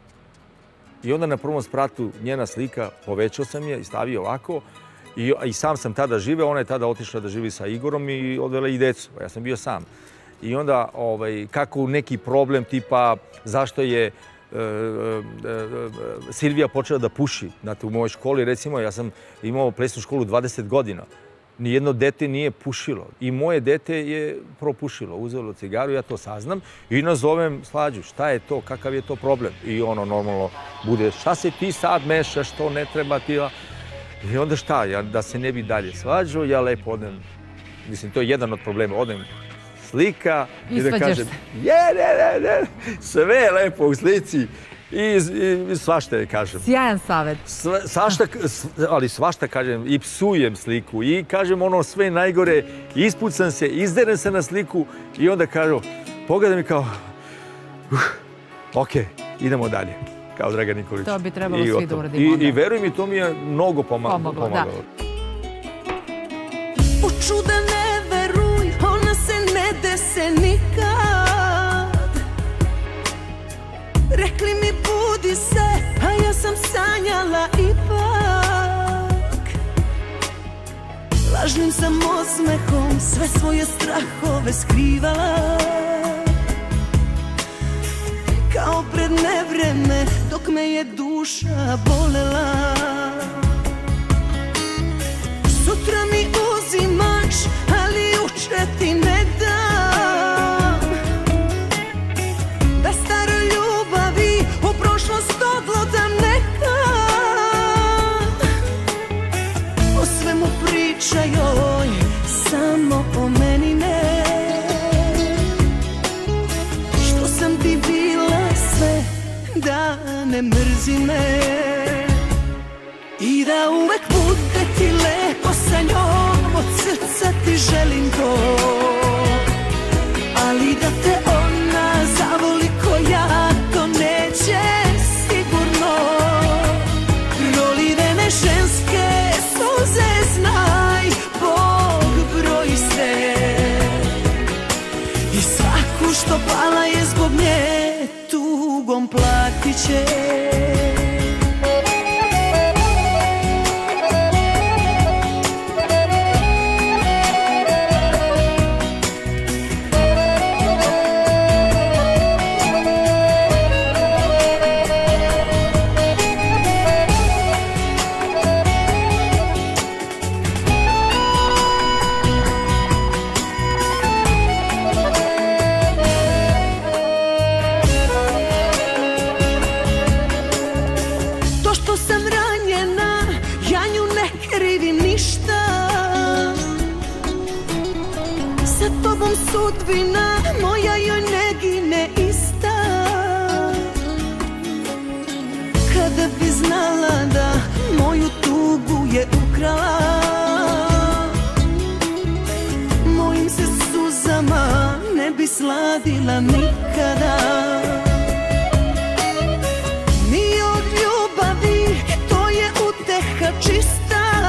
I onda na prvom spratu njena slika, povećao sam je i stavio ovako. I, i sam sam tada živeo. Ona je tada otišla da živi sa Igorom i odvela i decu. Ja sam bio sam. I onda ovaj, kako neki problem tipa zašto je Uh, uh, uh, Silvija počela da puši. Znate, u mojoj školi, recimo, ja sam imao plesnu školu dvadeset godina. Nijedno dete nije pušilo. I moje dete je propušilo. Uzelo cigaru, ja to saznam i nazovem Slađu. Šta je to? Kakav je to problem? I ono normalno bude, šta se ti sad mešaš, što ne treba ti? I onda šta? Ja, da se ne bi dalje svađao, ja lepo odem. Mislim, to je jedan od problema. Odem slika i da kažem, je, ne, ne, ne, sve je lepo u slici i, i, i svašta je kažem. Sjajan savjet. Svašta, ali svašta kažem i psujem sliku i kažem ono sve najgore, ispucam se, izderem se na sliku i onda kažu, pogledaj mi kao, uh, ok, idemo dalje, kao Dragan Nikolić. To bi trebalo I, svi da uradimo. I, I veruj mi, to mi je mnogo pomagalo. Pomoglo, da. U čuda ne veruj, ona se ne dese nikad. Rekli mi budi se, a ja sam sanjala ipak. Lažnim sam osmehom sve svoje strahove skrivala. Kao pred nevreme dok me je duša bolela. Sutra mi uzimaš, ali juče ne mrzi me i da uvek bude ti lepo sa njom, od srca ti želim to, ali da te ona zavoli ko ja, to neće sigurno. Prolivene ženske suze znaj, Bog broji sve i svaku što pala je zbog nje, tugom platit će. Sudbina moja joj ne gine ista. Kada bi znala da moju tugu je ukrala, mojim se suzama ne bi sladila nikada. Ni od ljubavi, to je uteha čista.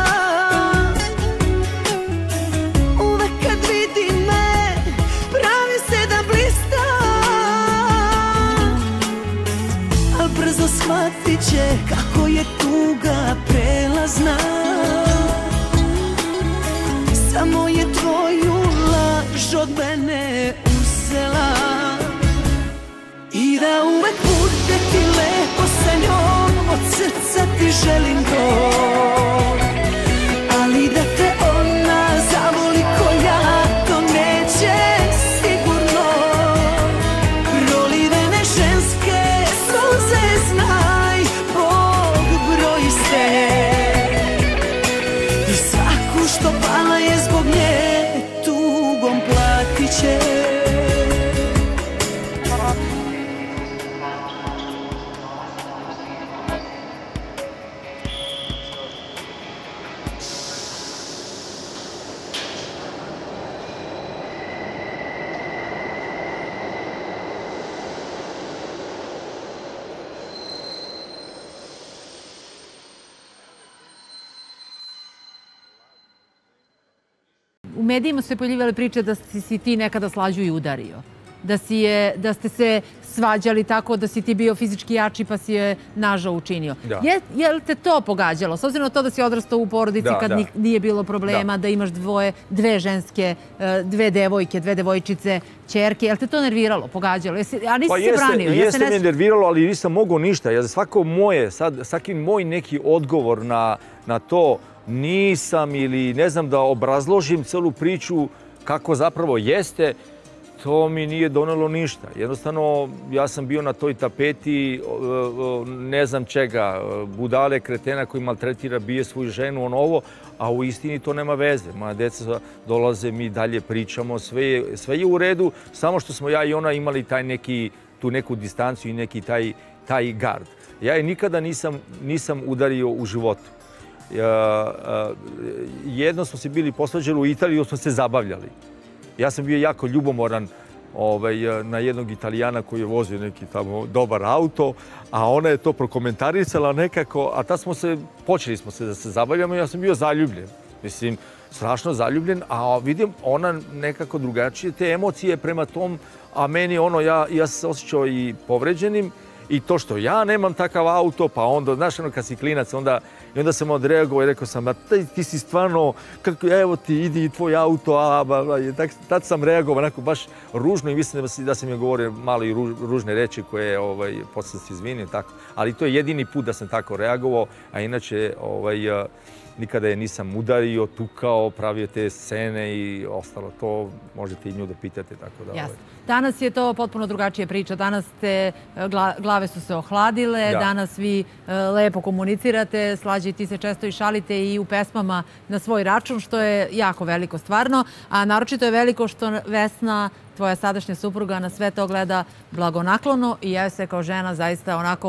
Shvatit će kako je tuga prelazna, samo je tvoju laž od mene uzela. I da uvek bude ti lepo sa njom, od srca ti želim to, ali da te ona zavoli ko ja, to neće sigurno. Prolivene ženske suze znaj, Bog broji sve i svaku što pala je zbog nje, tugom platit će. U medijima su se pojavljivale priče da si, si ti nekada Slađu i udario. Da, si je, da ste se svađali tako da si ti bio fizički jači pa si je nažao učinio. Da. Je, je li te to pogađalo? S obzirom na to da si odrastao u porodici da, kad da. nije bilo problema, da, da imaš dvoje, dve ženske, dve devojke, dve devojčice, ćerke. Je li te to nerviralo, pogađalo? Jesi, a nisi pa se jeste, branio? Jeste ja me nerviralo, ali nisam mogao ništa. Ja za svako moje, sad, svaki moj neki odgovor na, na to nisam ili ne znam da obrazložim celu priču kako zapravo jeste, to mi nije donelo ništa. Jednostavno, ja sam bio na toj tapeti, ne znam čega, budale, kretena koji maltretira, bije svoju ženu, on ovo, a u istini to nema veze. Moja deca dolaze, mi dalje pričamo, sve je, sve je u redu, samo što smo ja i ona imali taj neki, tu neku distanciju i neki taj, taj gard. Ja je nikada nisam, nisam udario u životu. Jedno smo se bili posvađali u Italiji, smo se zabavljali. Ja sam bio jako ljubomoran ovaj, na jednog Italijana koji je vozio neki tamo dobar auto, a ona je to prokomentarisala nekako, a tad smo se, počeli smo se da se zabavljamo i ja sam bio zaljubljen. Mislim, strašno zaljubljen, a vidim ona nekako drugačije, te emocije prema tom, a meni ono, ja, ja sam se osjećao i povređenim, i to što ja nemam takav auto, pa onda, znaš, ono, kad si klinac, onda, i onda sam odreagovao i rekao sam, a ti, ti si stvarno, kako, evo ti, idi i tvoj auto, a, ba, ba, i tak, tad sam reagovao, onako, baš ružno i mislim da, da sam joj govorio malo i ruž, ružne reči koje, ovaj, posle se izvinio, tako. Ali to je jedini put da sam tako reagovao, a inače, ovaj, nikada je nisam udario, tukao, pravio te scene i ostalo. To možete i nju da pitate, tako da... Jasno. Danas je to potpuno drugačija priča. Danas te glave su se ohladile, da. Danas vi lepo komunicirate, Slađe i ti se često i šalite i u pesmama na svoj račun, što je jako veliko stvarno. A naročito je veliko što Vesna, tvoja sadašnja supruga, na sve to gleda blagonaklono i ja se kao žena zaista onako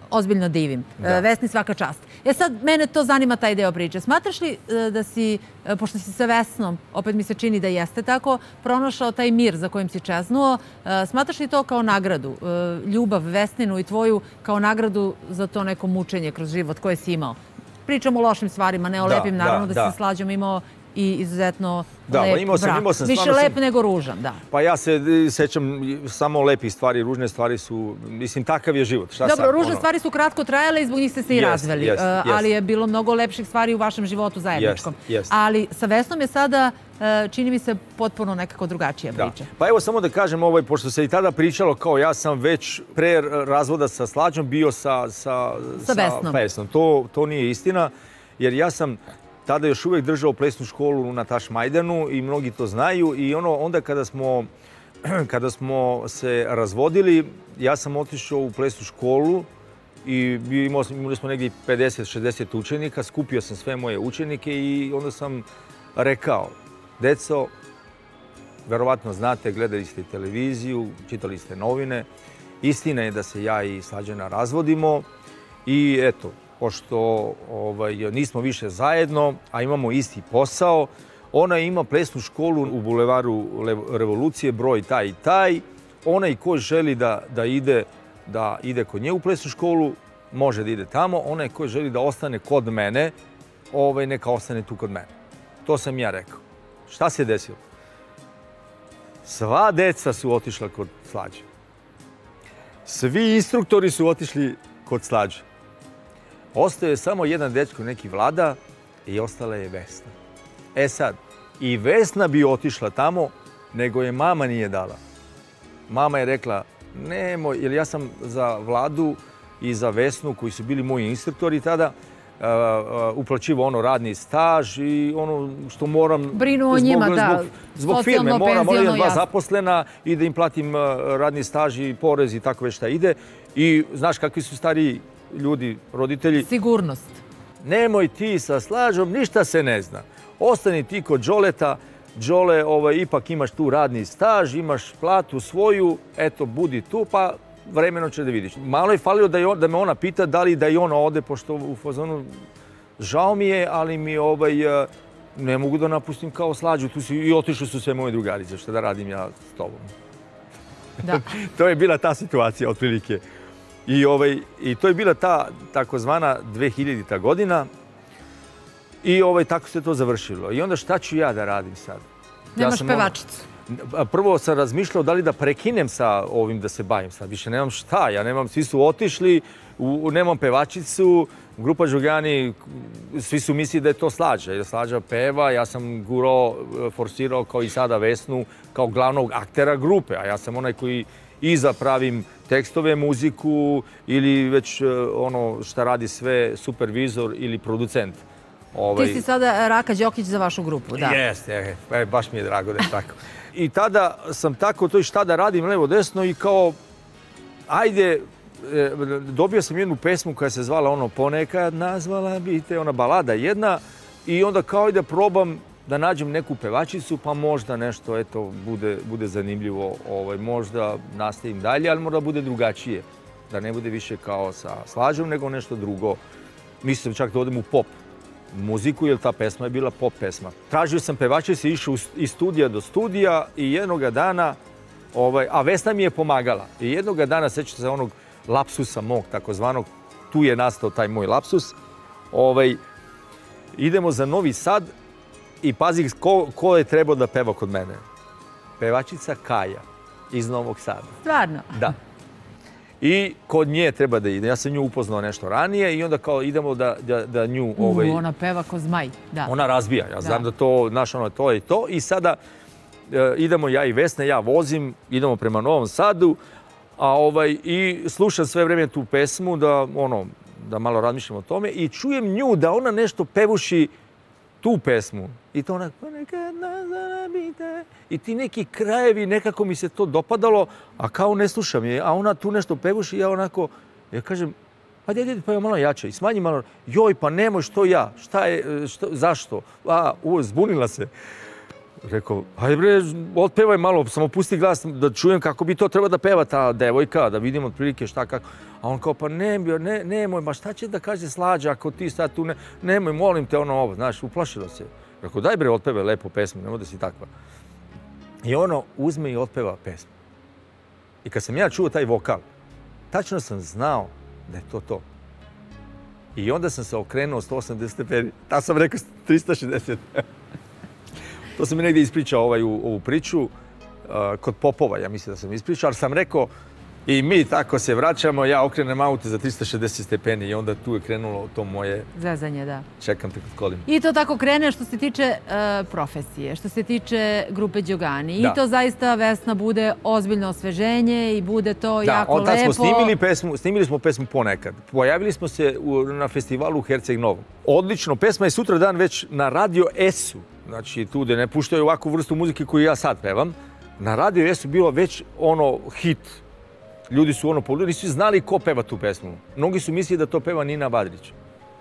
ozbiljno divim. Vesni svaka čast. E sad, mene to zanima taj deo priče. Smatraš li da si, pošto si sa Vesnom, opet mi se čini da jeste tako, pronašao taj mir za kojim si čeznuo, smatraš li to kao nagradu? Ljubav Vesninu i tvoju kao nagradu za to neko mučenje kroz život koje si imao? Pričamo o lošim stvarima, ne o lepim, naravno da si s Slađom imao i izuzetno lep brak. Više lep nego ružan, da. Pa ja se sećam samo lepih stvari, ružne stvari su, mislim, takav je život. Dobro, ružne stvari su kratko trajale i zbog njih ste se i razveli, ali je bilo mnogo lepših stvari u vašem životu zajedničkom. Ali sa Vesnom je sada, čini mi se, potpuno nekako drugačija priča. Pa evo samo da kažem, pošto se i tada pričalo kao ja sam već pre razvoda sa Slađom bio sa Vesnom. To nije istina, jer ja sam tada još uvijek držao plesnu školu na Tašmajdanu i mnogi to znaju i onda kada smo, kada smo se razvodili, ja sam otišao u plesnu školu i imali smo negdje pedeset šezdeset učenika, skupio sam sve moje učenike i onda sam rekao, deco, verovatno znate, gledali ste televiziju, čitali ste novine, istina je da se ja i Slađana razvodimo i eto, pošto nismo više zajedno, a imamo isti posao. Ona ima plesnu školu u Bulevaru Revolucije, broj taj i taj. Onaj ko želi da ide kod nje u plesnu školu, može da ide tamo. Onaj ko želi da ostane kod mene, neka ostane tu kod mene. To sam ja rekao. Šta se desilo? Sva deca su otišla kod Slađe. Svi instruktori su otišli kod Slađe. Ostao je samo jedan dečko, neki Vlada, i ostala je Vesna. E sad, i Vesna bi otišla tamo, nego je mama nije dala. Mama je rekla, nemoj, jer ja sam za Vladu i za Vesnu, koji su bili moji instruktori tada, uplaćivao ono radni staž i ono što moram... Brinu o njima, da. Zbog firme moram, moram dva zaposlena i da im platim radni staž i porez i tako već šta ide. I znaš kakvi su stariji ljudi, roditelji. Sigurnost. Nemoj ti sa Slađom, ništa se ne zna. Ostani ti kod Đoleta. Đole, ipak imaš tu radni staž, imaš platu svoju, eto, budi tu, pa vremeno će da vidiš. Malo je falilo da me ona pita da li da i ona ode, pošto u fazonu žao mi je, ali mi ne mogu da napustim kao Slađu. I otišli su sve moje drugarice, što da radim ja s tobom. Da. To je bila ta situacija, otprilike. I to je bila ta takozvana dvehiljadita godina i tako se to završilo. I onda šta ću ja da radim sad? Nemaš pevačicu. Prvo sam razmišljao da li da prekinem sa ovim da se bavim sad. Više nemam šta, ja nemam, svi su otišli, nemam pevačicu, grupa Đugani, svi su mislili da je to Slađa. Jer Slađa peva, ja sam gurao, forsirao kao i sada Vesnu, kao glavnog aktera grupe, a ja sam onaj koji iza pravim tekstove, muziku ili već ono šta radi sve supervizor ili producent. Ti si sada Raka Đokić za vašu grupu, da? Jeste, baš mi je drago da je tako. I tada sam tako, to i šta da radim levo desno i kao, ajde, dobio sam jednu pesmu koja se zvala ono Ponekad nazvala bi te, ona balada jedna i onda kao i da probam da nađem neku pevačicu, pa možda nešto, eto, bude zanimljivo, možda nastavim dalje, ali mora da bude drugačije. Da ne bude više kao sa Slađom, nego nešto drugo. Mislim čak da odem u pop muziku, jer ta pesma je bila pop pesma. Tražio sam pevačicu, išao iz studija do studija i jednoga dana, a Vesna mi je pomagala. I jednoga dana, sećate se onog lapsusa mog, takozvanog, tu je nastao taj moj lapsus, idemo za Novi Sad. I pazi ko je trebao da peva kod mene. Pevačica Kaja iz Novog Sada. Stvarno? Da. I kod nje treba da ide. Ja sam nju upoznao nešto ranije i onda kao idemo da nju... Ona peva ko zmaj, da. Ona razbija. Ja znam da to, znaš, ono, to je to. I sada idemo ja i Vesna, ja vozim, idemo prema Novom Sadu i slušam sve vreme tu pesmu da, ono, da malo razmišljam o tome i čujem nju da ona nešto pevuši tu pesmu. I to onako, ponekad nazvala bi te. I ti neki krajevi, nekako mi se to dopadalo, a kao ne slušam je. A ona tu nešto pevuši i ja onako, ja kažem, pa djede, pa je malo jače. I smanji malo, joj, pa nemoj, što ja? Šta je, zašto? A, zbunila se. Rekao, hajde bre, otpevaj malo, samo pusti glas da čujem kako bi to treba da peva ta devojka, da vidimo otprilike šta kako. A on kao, pa ne, ne, nemoj, ma šta će da kaže Slađa ako ti sad tu ne, nemoj, molim te, ono ovo, znaš, uplašilo se. Rekao, daj bre, otpevaj lepo pesmu, nemoj da si takva. I ono uzme i otpeva pesmu. I kad sam ja čuo taj vokal, tačno sam znao da je to to. I onda sam se okrenuo sto osamdeset stepeni. Ta sam rekao trista šezdeset. To sam mi negdje ispričao ovaj, u, ovu priču. Uh, kod Popova, ja mislim da sam ispričao, ali sam rekao i mi tako se vraćamo, ja okrenem auto za trista šezdeset stepeni i onda tu je krenulo to moje... Zezanje, da. Čekam te kod kolima. I to tako krene što se tiče uh, profesije, što se tiče grupe Đogani. Da. I to zaista, Vesna, bude ozbiljno osveženje i bude to da, jako lepo. Da, lepo. smo snimili, pesmu, snimili smo pesmu ponekad. Pojavili smo se u, na festivalu u Herceg Novom. Odlično, pesma je sutra dan već na Radio S-u. Znači, tu gde ne puštaju ovakvu vrstu muzike koju ja sad pevam. Na Radio S-u bilo već ono hit. Ljudi su ono pogledali, nisu znali ko peva tu pesmu. Mnogi su mislili da to peva Nina Badrić.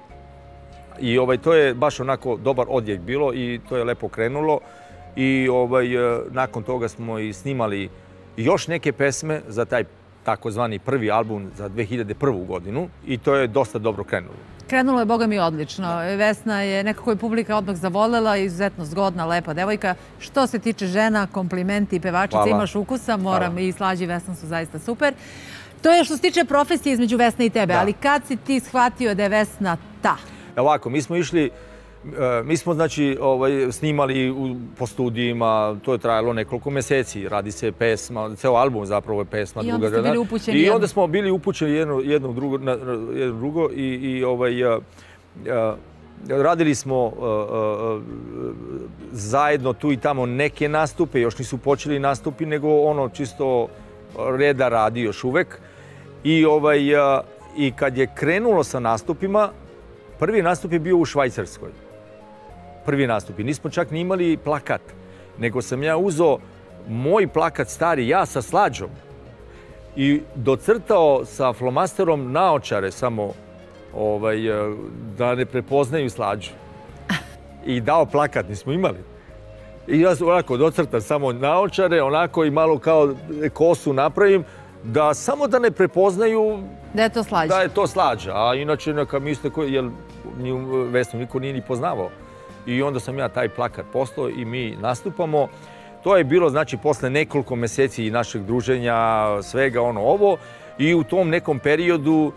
I ovaj, to je baš onako dobar odjek bilo i to je lepo krenulo. I ovaj, nakon toga smo i snimali još neke pesme za taj takozvani prvi album za dve hiljade prvu godinu i to je dosta dobro krenulo. Krenulo je, boga mi, odlično. Vesna je nekako je publika odmah zavolela, izuzetno zgodna, lepa devojka. Što se tiče žena, komplimenti i pevačica, Hvala. Imaš ukusa, moram Hvala. I Slađi i Vesna su zaista super. To je što se tiče profesije između Vesne i tebe, Da. ali kad si ti shvatio da je Vesna ta? Ovako, mi smo išli, mi smo znači ovaj, snimali u, po studijima, to je trajalo nekoliko meseci, radi se pesma, ceo album zapravo je pesma. I onda druga, ste bili upućeni I jedno. onda smo bili upućeni jedno, jedno drugo, na, jedno drugo i, i ovaj, a, a, radili smo a, a, zajedno tu i tamo neke nastupe, još nisu počeli nastupi, nego ono čisto reda radi još uvek. I, ovaj, a, i kad je krenulo sa nastupima, prvi nastup je bio u Švajcarskoj. Prvi nastup. I nismo čak ni imali plakat. Nego sam ja uzeo moj plakat stari, ja sa Slađom. I docrtao sa flomasterom naočare samo ovaj, da ne prepoznaju Slađu. I dao plakat, nismo imali. I ja sam onako docrtam samo naočare, onako i malo kao kosu napravim, da samo da ne prepoznaju Da je to Slađa. da je to Slađa. A inače neka misle, jer Vesnu niko nije ni poznavao. I onda sam ja taj plakat poslao i mi nastupamo. To je bilo, znači, posle nekoliko meseci našeg druženja, svega ono ovo. I u tom nekom periodu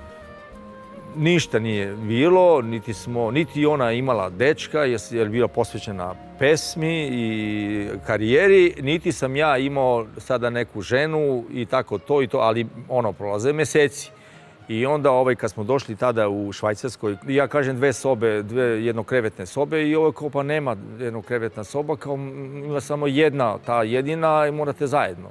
ništa nije bilo, niti smo, niti ona imala dečka, jer je bila posvećena pesmi i karijeri, niti sam ja imao sada neku ženu i tako to i to, ali ono, prolaze meseci. I onda ovaj, kad smo došli tada u Švajcarskoj, ja kažem dve sobe, dve jednokrevetne sobe i ovo kao pa nema jednokrevetna soba, kao ima samo jedna, ta jedina i morate zajedno.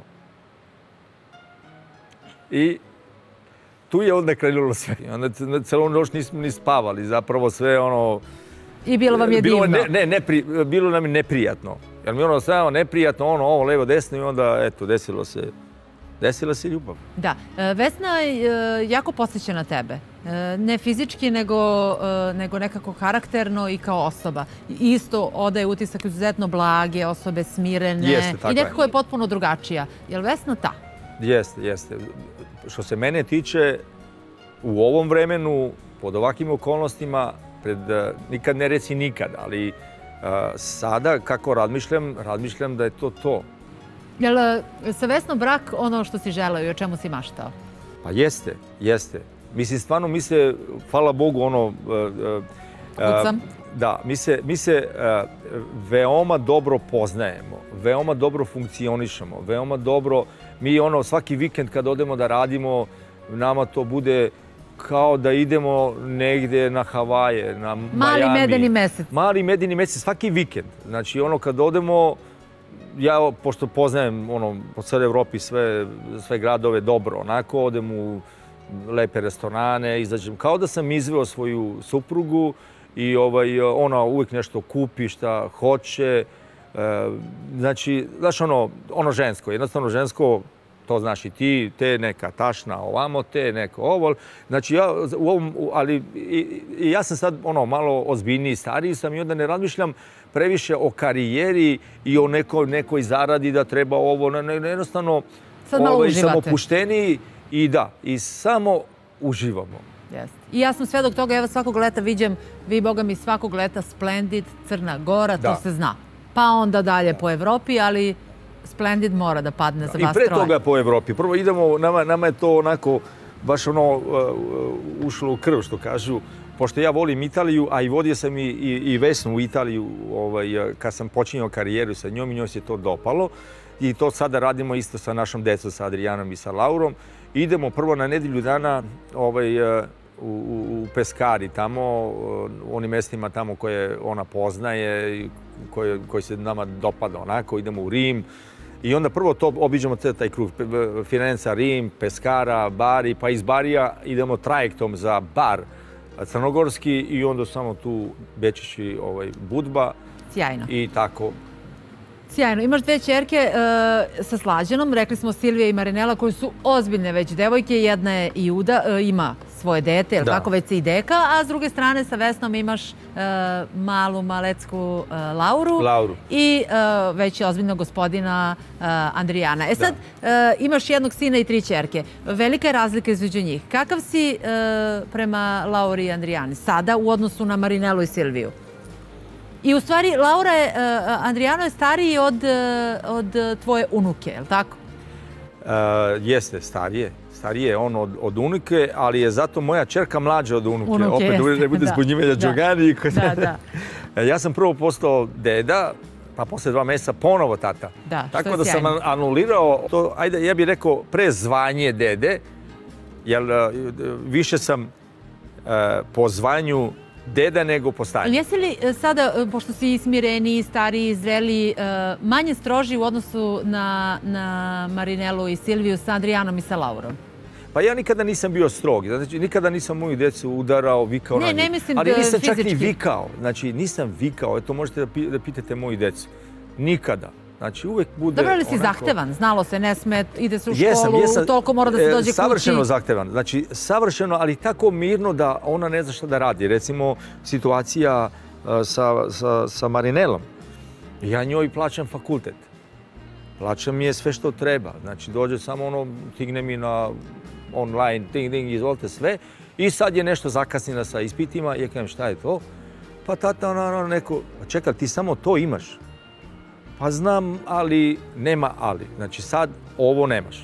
I tu je onda krenulo sve. Onda celo noć nismo ni spavali, zapravo sve ono... I bilo vam je bilo, divno. ne, ne, nepri, bilo nam je neprijatno. Jer mi ono sve neprijatno, ono, ovo, levo, desno i onda, eto, desilo se, desila se ljubav. Da. Vesna je jako posjeća na tebe. Ne fizički, nego, nego nekako karakterno i kao osoba. Isto odaje utisak izuzetno blage, osobe smirene. Jeste, tako i nekako je potpuno drugačija. Je li Vesna ta? Jeste, jeste. Što se mene tiče, u ovom vremenu, pod ovakvim okolnostima, pred, nikad ne reci nikad, ali uh, sada kako razmišljam, razmišljam da je to to. Je li sa Vesnom brak ono što si želeo i o čemu si maštao? Pa jeste, jeste. Mislim, stvarno mi se, hvala Bogu, ono... Uh, uh, Kucam. Da, mi se, mi se uh, veoma dobro poznajemo, veoma dobro funkcionišemo, veoma dobro... Mi ono, svaki vikend kad odemo da radimo, nama to bude kao da idemo negde na Havaje, na Miami. Mali medeni mesec. Mali medeni mesec, svaki vikend. Znači, ono, kad odemo, ja, pošto poznajem, ono, po cijeloj Evropi sve, sve gradove dobro, onako, odem u lepe restorane, izađem, kao da sam izveo svoju suprugu i ovaj, ona uvijek nešto kupi šta hoće. Znači, znaš, ono, ono žensko, jednostavno žensko, to znaš i ti, te neka tašna ovamo, te neko ovo. Znači, ja, u ovom, ali i, i ja sam sad ono, malo ozbiljniji, stariji sam i onda ne razmišljam previše o karijeri i o nekoj, nekoj zaradi da treba ovo, ne, ne, jednostavno ovaj, sam opušteniji i da, i samo uživamo. Jeste. I ja sam sve dok toga, evo svakog leta viđem, vi boga mi svakog leta Splendid, Crna Gora, to se zna. Pa onda dalje po Evropi, ali Splendid mora da padne za vas troje. I pre toga po Evropi. Prvo idemo, nama, nama je to onako, baš ono, uh, ušlo u krv, što kažu, pošto ja volim Italiju, a i vodio sam i, i, i Vesnu u Italiju, ovaj, kad sam počinjao karijeru sa njom i njoj se to dopalo. I to sada radimo isto sa našom decom, sa Adrijanom i sa Laurom. Idemo prvo na nedelju dana ovaj, u, u Peskari, tamo, u onim mestima tamo koje ona poznaje i koje, koje se nama dopada onako. Idemo u Rim i onda prvo to obiđemo taj krug. Firenca, Rim, Peskara, Bari, pa iz Barija idemo trajektom za Bar crnogorski i onda samo tu Bečići ovaj, Budva. Sjajno. I tako. Sjajno. Imaš dve ćerke uh, sa Slađanom, rekli smo Silvija i Marinela, koji su ozbiljne već devojke. Jedna je Iuda, uh, ima svoje dete, jel tako, već se i deka, a s druge strane sa Vesnom imaš uh, malu, malecku uh, Lauru, Lauru i uh, već ozbiljnog gospodina uh, Andrijana. E sad, uh, imaš jednog sina i tri ćerke. Velika je razlika između njih. Kakav si uh, prema Lauri i Andrijani sada u odnosu na Marinelu i Silviju? I u stvari, Laura je, uh, Andrijano je stariji od, uh, od tvoje unuke, je li tako? Uh, jeste, starije. Starije je on od, od unuke, ali je zato moja čerka mlađa od unuke. Unuke, opet jeste, ne bude zbunjivanja Đogani. Da, da. Ja sam prvo postao deda, pa posle dva mjeseca ponovo tata. Da, što Tako je da sjajno. sam anulirao to, ajde, ja bih rekao, pre zvanje dede, jer uh, više sam uh, po zvanju deda nego po stanju. Jesi li sada, pošto si smireniji, stariji, zreli, manje stroži u odnosu na, na Marinelu i Silviju sa Andrijanom i sa Laurom? Pa ja nikada nisam bio strog. Znači, nikada nisam moju djecu udarao, vikao ne, na njih. Ne, mislim ali nisam fizički. čak ni vikao. Znači, nisam vikao. Eto, možete da, da pitate moju djecu. Nikada. Znači, uvek bude... Dobro li si onako... zahtevan? Znalo se, ne sme, ide se u jesam, školu, jesam, toliko mora da se dođe kući. Savršeno zahtevan. Znači, savršeno, ali tako mirno da ona ne zna šta da radi. Recimo, situacija uh, sa, sa, sa Marinelom. Ja njoj plaćam fakultet. Plaćam mi je sve što treba. Znači, dođe samo ono, stigne mi na online, ting, ting, izvolite sve. I sad je nešto zakasnila sa ispitima. Ja kažem, šta je to? Pa tata, ono, ono, neko, čekaj, ti samo to imaš. Pa znam, ali nema ali. Znači sad ovo nemaš.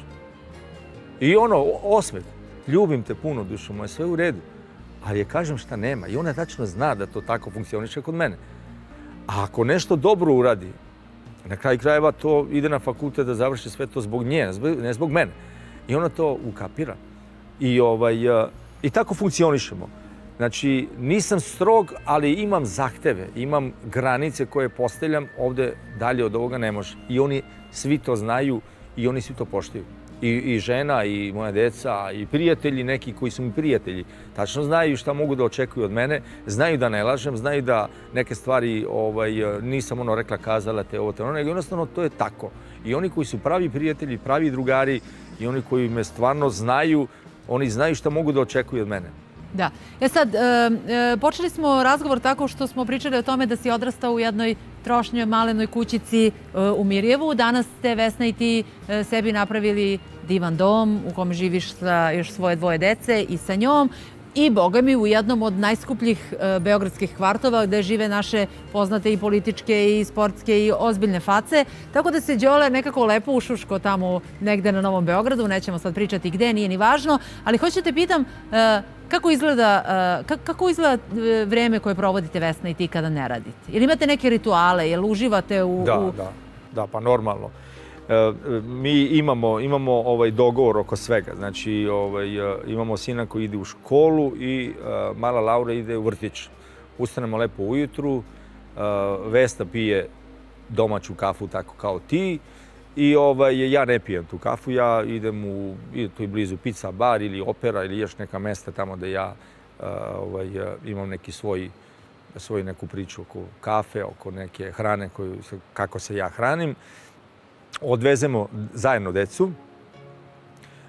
I ono, osmeh, ljubim te puno, dušo moje, sve u redu. Ali je kažem šta nema. I ona tačno zna da to tako funkcioniše kod mene. A ako nešto dobro uradi, na kraju krajeva to ide na fakultet da završi sve to zbog nje, ne zbog mene. I ona to ukapira. I, ovaj, i tako funkcionišemo. Znači, nisam strog, ali imam zahteve, imam granice koje postavljam, ovde dalje od ovoga ne može. I oni svi to znaju i oni svi to poštuju. I, i žena, i moja deca, i prijatelji, neki koji su mi prijatelji, tačno znaju šta mogu da očekuju od mene, znaju da ne lažem, znaju da neke stvari ovaj, nisam ono rekla, kazala te ovo, te ono, nego jednostavno to je tako. I oni koji su pravi prijatelji, pravi drugari i oni koji me stvarno znaju, oni znaju šta mogu da očekuju od mene. Da. Ja sad, e, e, počeli smo razgovor tako što smo pričali o tome da si odrastao u jednoj trošnjoj malenoj kućici e, u Mirjevu. Danas ste, Vesna i ti, e, sebi napravili divan dom u kom živiš sa još svoje dvoje dece i sa njom. I, boga mi, u jednom od najskupljih e, beogradskih kvartova gde žive naše poznate i političke i sportske i ozbiljne face. Tako da se Đole nekako lepo ušuško tamo negde na Novom Beogradu. Nećemo sad pričati gde, nije ni važno. Ali hoću te pitam, e, kako izgleda, e, kako izgleda vreme koje provodite, Vesna i ti, kada ne radite? Ili imate neke rituale? Jel uživate u... Da, u... da, da, pa normalno. Mi imamo, imamo ovaj dogovor oko svega. Znači, ovaj, imamo sina koji ide u školu i uh, mala Laura ide u vrtić. Ustanemo lepo ujutru, uh, Vesna pije domaću kafu tako kao ti i ovaj, ja ne pijem tu kafu. Ja idem u, tu je blizu pizza bar ili opera ili još neka mesta tamo da ja uh, ovaj, imam neki svoj, svoj neku priču oko kafe, oko neke hrane koju, kako se ja hranim. Odvezemo zajedno decu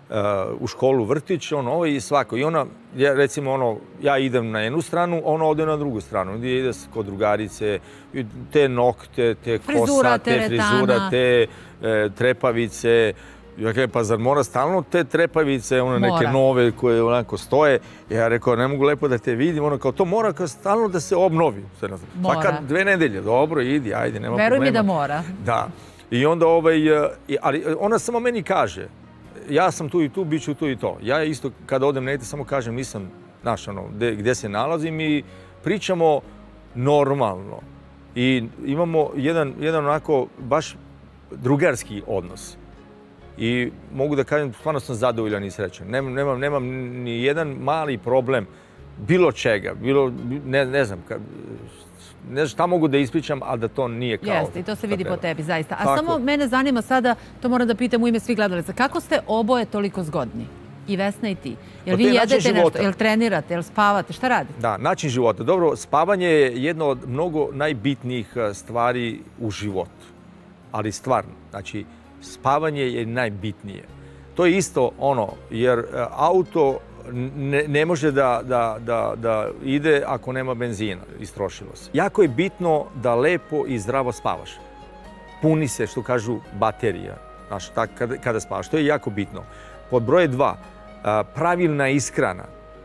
u školu, vrtić, ono, ovo i svako. I ona, ja, recimo, ono, ja idem na jednu stranu, ona ode na drugu stranu. Ide, ide kod drugarice, te nokte, te kosa, te frizura, te e, trepavice. Ja kažem, pa zar mora stalno te trepavice, one neke mora. Nove koje onako stoje? Ja rekao, ne mogu lepo da te vidim. Ono kao, to mora kao stalno da se obnovi. Svaka dve nedelje, dobro, idi, ajde, nema Veruj problema. Veruj mi da mora. Da. I onda, ovaj, ali ona samo meni kaže, ja sam tu i tu, bit ću tu i to. Ja isto, kada odem negdje, samo kažem, nisam, znaš, ono, gdje se nalazim i pričamo normalno. I imamo jedan, jedan onako, baš drugarski odnos. I mogu da kažem, stvarno sam zadovoljan i srećan. Nemam, nemam, nemam ni jedan mali problem bilo čega, bilo, ne, ne znam, ne znam šta mogu da ispričam, a da to nije kao... Jeste, i to se vidi po tebi, zaista. A samo mene zanima sada, to moram da pitam u ime svih gledalaca, kako ste oboje toliko zgodni? I Vesna i ti. Jel vi jedete nešto, jel trenirate, jel spavate, šta radite? Da, način života. Dobro, spavanje je jedno od mnogo najbitnijih stvari u životu. Ali stvarno, znači, spavanje je najbitnije. To je isto ono, jer auto ne, ne može da, da, da, da ide ako nema benzina, istrošilo se. Jako je bitno da lepo i zdravo spavaš. Puni se, što kažu, baterija, znaš, tak, kada, kada spavaš. To je jako bitno. Pod broje dva, pravilna ishrana.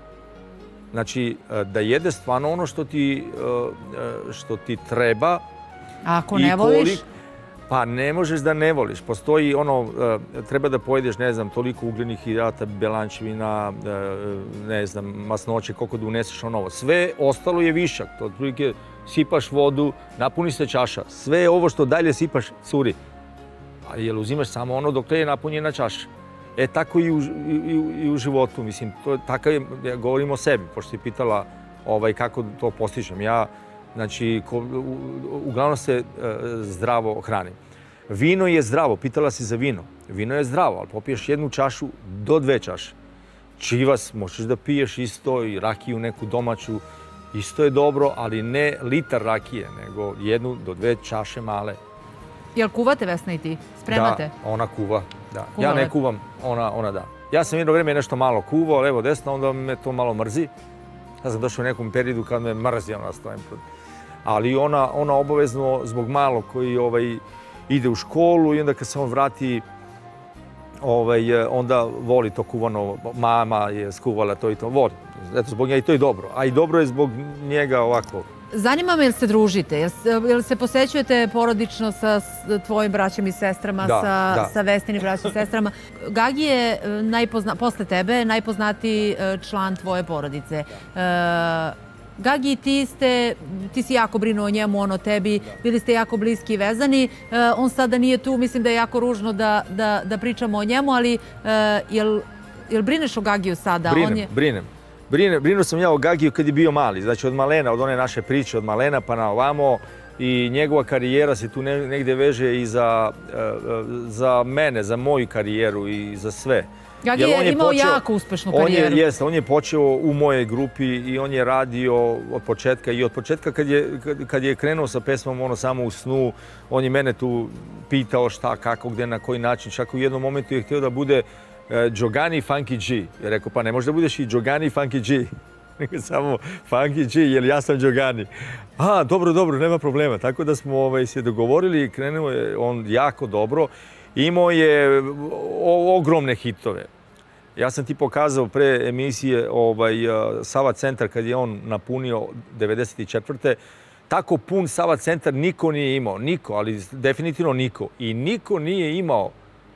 Znači, da jedeš stvarno ono što ti, što ti treba. A ako ne voliš? Kolik, pa ne možeš da ne voliš. Postoji ono, treba da pojedeš, ne znam, toliko ugljenih hidrata, belančevina, ne znam, masnoće, koliko da uneseš ono ovo. Sve ostalo je višak. To otprilike sipaš vodu, napuni se čaša. Sve ovo što dalje sipaš, curi. A jel uzimaš samo ono dok je napunjena čaša. E, tako i u, i, i u životu, mislim, to, tako je, ja govorim o sebi, pošto si pitala ovaj, kako to postižem. Ja, znači, ko, u, uglavnom se e, zdravo hranim. Vino je zdravo, pitala si za vino. Vino je zdravo, ali popiješ jednu čašu do dve čaše. Čivas možeš da piješ isto i rakiju neku domaću, isto je dobro, ali ne litar rakije, nego jednu do dve čaše male. Jel kuvate, Vesna, i ti? Spremate? Da, ona kuva. Da. Ja ne kuvam, ona, ona da. Ja sam jedno vrijeme nešto malo kuvao, levo, desno, onda me to malo mrzi. Ja sam došao u nekom periodu kad me mrzi, ona stavim. Ali ona, ona obavezno zbog malog koji ovaj, ide u školu i onda kad se on vrati, ovaj, onda voli to kuvano. Mama je skuvala to i to, voli. Eto, zbog njega i to je dobro. A i dobro je zbog njega ovako. Zanima me, jel se družite? Jel se posećujete porodično sa tvojim braćom i sestrama, da, sa, da. sa Vesninim braćom i sestrama? Gagi je, najpozna, posle tebe, najpoznatiji član tvoje porodice. Da. E, Gagi, ti, ste, ti si jako brinuo o njemu, on o tebi, bili ste jako bliski i vezani. E, on sada nije tu, mislim da je jako ružno da, da, da pričamo o njemu, ali e, jel, jel brineš o Gagiju sada? Brinem, on je... brinem. Brinuo sam ja o Gagiju kad je bio mali, znači od malena, od one naše priče, od malena pa na ovamo i njegova karijera se tu negdje veže i za, za mene, za moju karijeru i za sve. Gagi je imao počeo, jako uspešnu karijeru. On je, jest, on je počeo u mojoj grupi i on je radio od početka i od početka kad je, kad, kad je krenuo sa pesmom ono samo u snu, on je mene tu pitao šta, kako, gde, na koji način, čak u jednom momentu je htio da bude Džogani Funky G. Je rekao, pa ne može da budeš i Džogani Funky G. Nego samo Funky G, jer ja sam Džogani. A, dobro, dobro, nema problema. Tako da smo ovaj, se dogovorili i krenuo je on jako dobro. Imao je o, ogromne hitove. Ja sam ti pokazao pre emisije ovaj, Sava centar kad je on napunio devedeset četvrte. Tako pun Sava centar niko nije imao. Niko, ali definitivno niko. I niko nije imao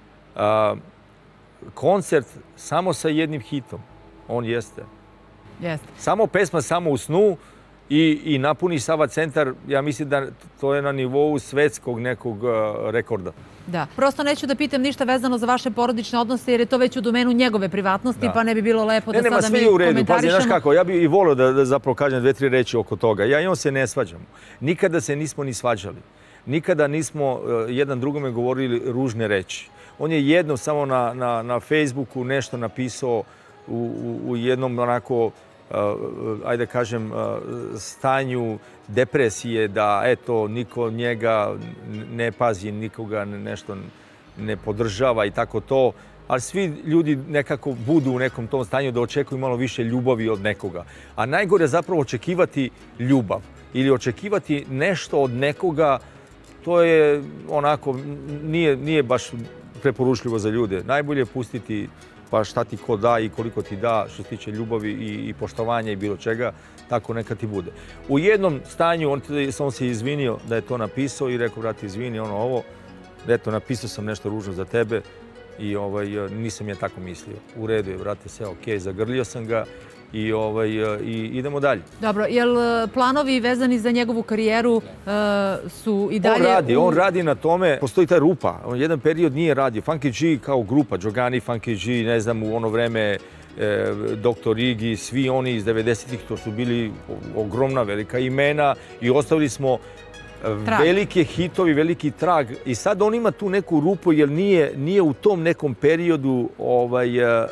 uh, koncert samo sa jednim hitom. On jeste. Jeste. Samo pesma, samo u snu i, i napuni Sava centar. Ja mislim da to je na nivou svetskog nekog uh, rekorda. Da. Prosto neću da pitam ništa vezano za vaše porodične odnose, jer je to već u domenu njegove privatnosti, da. Pa ne bi bilo lepo da ne, sada mi komentarišemo. Ne, nema, sve je u redu. Pazi, znaš kako, ja bih i volio da, da zapravo kažem dve, tri reči oko toga. Ja i on se ne svađamo. Nikada se nismo ni svađali. Nikada nismo uh, jedan drugome govorili ružne reči. On je jednom samo na, na, na Facebooku nešto napisao u, u, u jednom onako, uh, ajde kažem, uh, stanju depresije, da eto, niko njega ne pazi, nikoga nešto ne podržava i tako to. ali svi ljudi nekako budu u nekom tom stanju da očekuju malo više ljubavi od nekoga. A najgore je zapravo očekivati ljubav ili očekivati nešto od nekoga, to je onako, nije, nije baš preporučljivo za ljude. Najbolje je pustiti pa šta ti ko da i koliko ti da što se tiče ljubavi i, i poštovanja i bilo čega, tako neka ti bude. U jednom stanju on, on se izvinio da je to napisao i rekao, brate, izvini, ono ovo, eto, napisao sam nešto ružno za tebe i ovaj, nisam ja tako mislio. U redu je, brate, sve okej, zagrlio sam ga i, ovaj, i idemo dalje. Dobro, jel planovi vezani za njegovu karijeru uh, su i dalje... On radi, u... on radi na tome, postoji ta rupa. On jedan period nije radio. Funky G kao grupa, Džogani, Funky G, ne znam, u ono vreme e, doktor Igi, svi oni iz devedesetih, to su bili ogromna, velika imena i ostavili smo trag. Velike hitovi, veliki trag. I sad on ima tu neku rupu jer nije, nije u tom nekom periodu ovaj,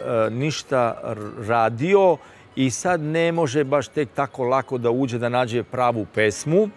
ništa radio i sad ne može baš tek tako lako da uđe da nađe pravu pesmu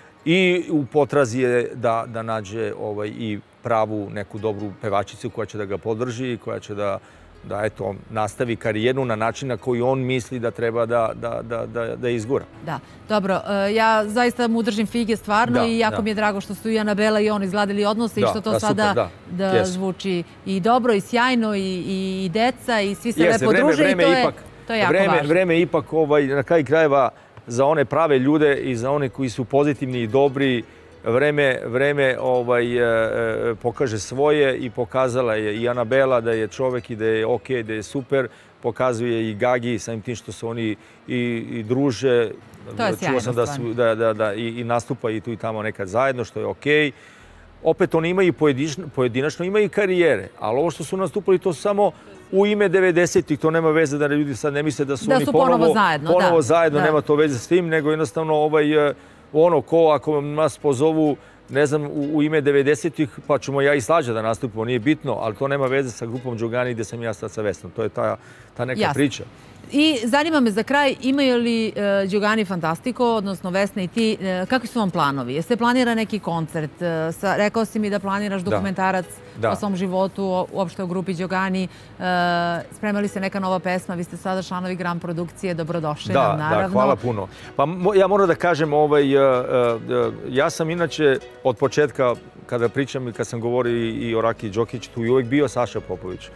i u potrazi je da, da nađe ovaj, i pravu neku dobru pevačicu koja će da ga podrži i koja će da da eto, nastavi karijeru na način na koji on misli da treba da, da, da, da, da izgura. Da, dobro. Ja zaista mu držim fige stvarno da, i jako da. mi je drago što su i Anabela i on izgladili odnose da, i što to da, sada super, da, da yes. zvuči i dobro i sjajno i, i, i deca i svi se yes, lepo druže i to je, ipak, to je jako vreme, važno. Vreme ipak ovaj, na kraju krajeva za one prave ljude i za one koji su pozitivni i dobri, Vreme, vreme ovaj, e, pokaže svoje i pokazala je i Anabela da je čovek i da je ok, da je super. Pokazuje i Gagi samim tim što su oni i, i druže. To je sjajno, sam da su da, da, da, i, i nastupa i tu i tamo nekad zajedno, što je ok. Opet oni imaju pojedinačno, pojedinačno imaju karijere, ali ovo što su nastupali to su samo u ime devedesetih, to nema veze da ljudi sad ne misle da su da oni su ponovo, ponovo zajedno. Ponovo da, zajedno, da. nema to veze s tim, nego jednostavno ovaj... ono ko ako nas pozovu, ne znam, u, u ime devedesetih, pa ćemo ja i Slađa da nastupimo, nije bitno, ali to nema veze sa grupom Džogani gde sam ja sad sa Vesnom. To je ta, ta neka Jasne. priča. I zanima me za kraj, imaju li uh, Džogani Fantastiko, odnosno Vesna i ti, uh, kakvi su vam planovi? Jeste planira neki koncert? Uh, sa, rekao si mi da planiraš dokumentarac da. o svom životu, uopšte o grupi Džogani. Uh, spremali se neka nova pesma, vi ste sada članovi Grand produkcije, dobrodošli da, nam, naravno. Da, hvala puno. Pa ja moram da kažem, ovaj, uh, uh, ja sam inače od početka, kada pričam i kad sam govorio i, i o Raki Đokić, tu je uvijek bio Saša Popović.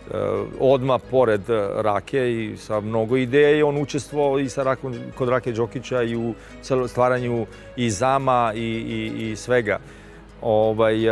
Odmah pored Rake i sa mnogo ideje je on učestvovao i sa Rakom, kod Rake Đokića i u stvaranju i zama i, i, i svega. Ovaj,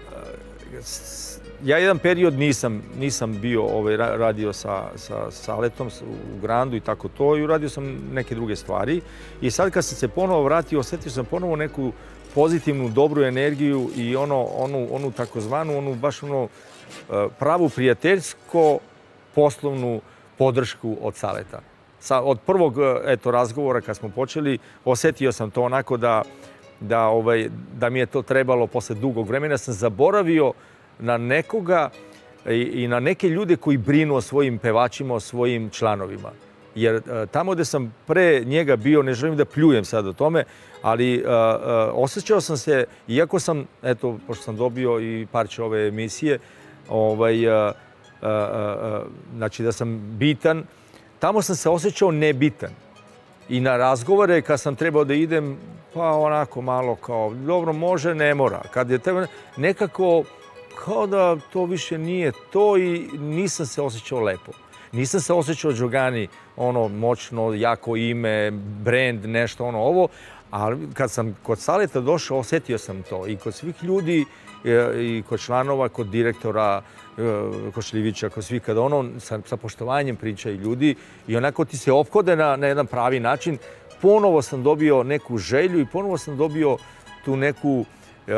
ja jedan period nisam, nisam bio ovaj, radio sa, sa Saletom u Grandu i tako to i uradio sam neke druge stvari. I sad kad sam se ponovo vratio, osjetio sam ponovo neku pozitivnu, dobru energiju i ono, onu, onu takozvanu, onu baš ono pravu prijateljsko poslovnu podršku od Saleta. Sa, od prvog eto, razgovora kad smo počeli, osjetio sam to onako da, da, ovaj, da mi je to trebalo posle dugog vremena. Sam zaboravio na nekoga i, i na neke ljude koji brinu o svojim pevačima, o svojim članovima. Jer tamo gde sam pre njega bio, ne želim da pljujem sad o tome, ali uh, uh, osjećao sam se, iako sam, eto, pošto sam dobio i parče ove emisije, ovaj, uh, uh, uh, znači da sam bitan, tamo sam se osjećao nebitan. I na razgovore, kad sam trebao da idem, pa onako malo kao, dobro, može, ne mora. Kad je treba, nekako, kao da to više nije to i nisam se osjećao lepo. Nisam se osjećao Džogani, ono, moćno, jako ime, brand, nešto, ono, ovo. Ali kad sam kod Saleta došao, osjetio sam to. I kod svih ljudi, i kod članova, kod direktora, kod Šljivića, kod svih, kada ono sa, sa poštovanjem pričaju ljudi i onako ti se ophode na, na jedan pravi način, ponovo sam dobio neku želju i ponovo sam dobio tu neku, uh,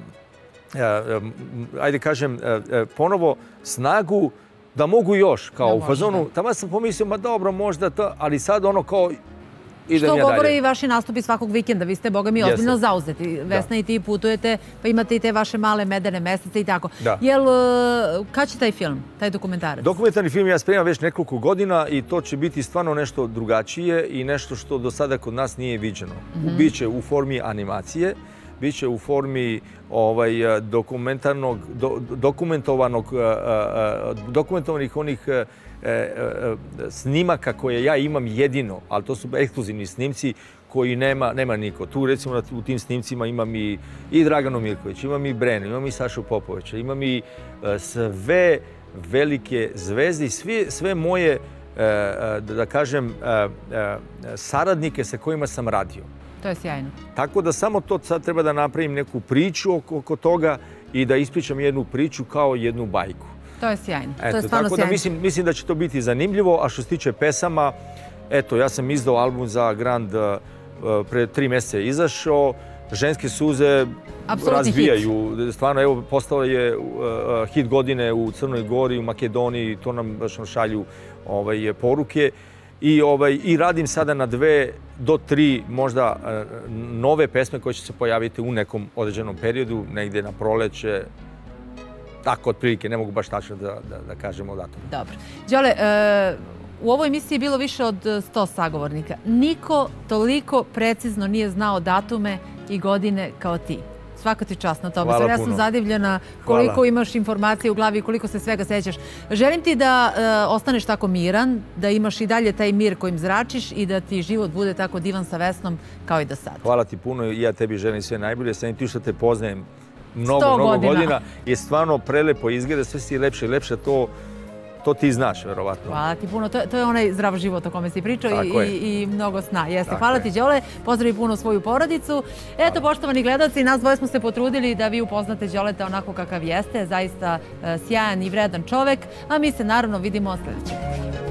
uh, ajde kažem, uh, ponovo snagu da mogu još, kao u fazonu. Tamo sam pomislio, ma dobro, možda to, ali sad ono kao idem ja dalje. Što govore i vaši nastupi svakog vikenda. Vi ste, boga mi, ozbiljno zauzeti. Vesna i ti putujete, pa imate i te vaše male medene mesece i tako. Jel, kad će taj film, taj dokumentarac? Dokumentarni film ja spremam već nekoliko godina i to će biti stvarno nešto drugačije i nešto što do sada kod nas nije viđeno. Biće u formi animacije. bit će u formi ovaj, dokumentarnog, do, dokumentovanog, dokumentovanih onih e, e, snimaka koje ja imam jedino, ali to su ekskluzivni snimci koji nema, nema niko. Tu recimo u tim snimcima imam i, i Draganu Mirković, imam i Brenu, imam i Sašu Popovića, imam i e, sve velike zvezde i sve, sve moje, e, da kažem, e, e, saradnike sa kojima sam radio. To je sjajno. Tako da samo to sad treba da napravim neku priču oko, oko toga i da ispričam jednu priču kao jednu bajku. To je sjajno. Eto, to je stvarno tako sjajno. Da mislim, mislim da će to biti zanimljivo, a što se tiče pesama, eto, ja sam izdao album za Grand, uh, pre tri mjeseca je izašao, Ženske suze Apsolutni razvijaju. Hit. Stvarno, evo, postala je uh, hit godine u Crnoj Gori, u Makedoniji, to nam baš šalju ovaj, poruke. I, ovaj, I radim sada na dve do tri možda uh, nove pesme koje će se pojaviti u nekom određenom periodu, negdje na proleće. Tako, otprilike, ne mogu baš tačno da, da, da kažemo datum. Dobro. Đole, e, u ovoj emisiji je bilo više od sto sagovornika. Niko toliko precizno nije znao datume i godine kao ti. Svaka ti čast na tome. Hvala ja puno. sam zadivljena koliko Hvala. Imaš informacije u glavi i koliko se svega sećaš. Želim ti da e, ostaneš tako miran, da imaš i dalje taj mir kojim zračiš i da ti život bude tako divan sa Vesnom kao i do sad. Hvala ti puno i ja tebi želim sve najbolje. Sam ti što te poznajem mnogo, sto mnogo godina. godina. Je stvarno prelepo izgleda, sve si lepše i lepše. To, to ti znaš, verovatno. Hvala ti puno. To, to je onaj zdrav život o kome si pričao i, i, i mnogo sna. Jeste. Tako Hvala je. ti, Đole. Pozdravi puno svoju porodicu. Eto, poštovani gledalci, nas dvoje smo se potrudili da vi upoznate Đoleta onako kakav jeste. Zaista e, sjajan i vredan čovek. A mi se naravno vidimo sljedećeg nedelja.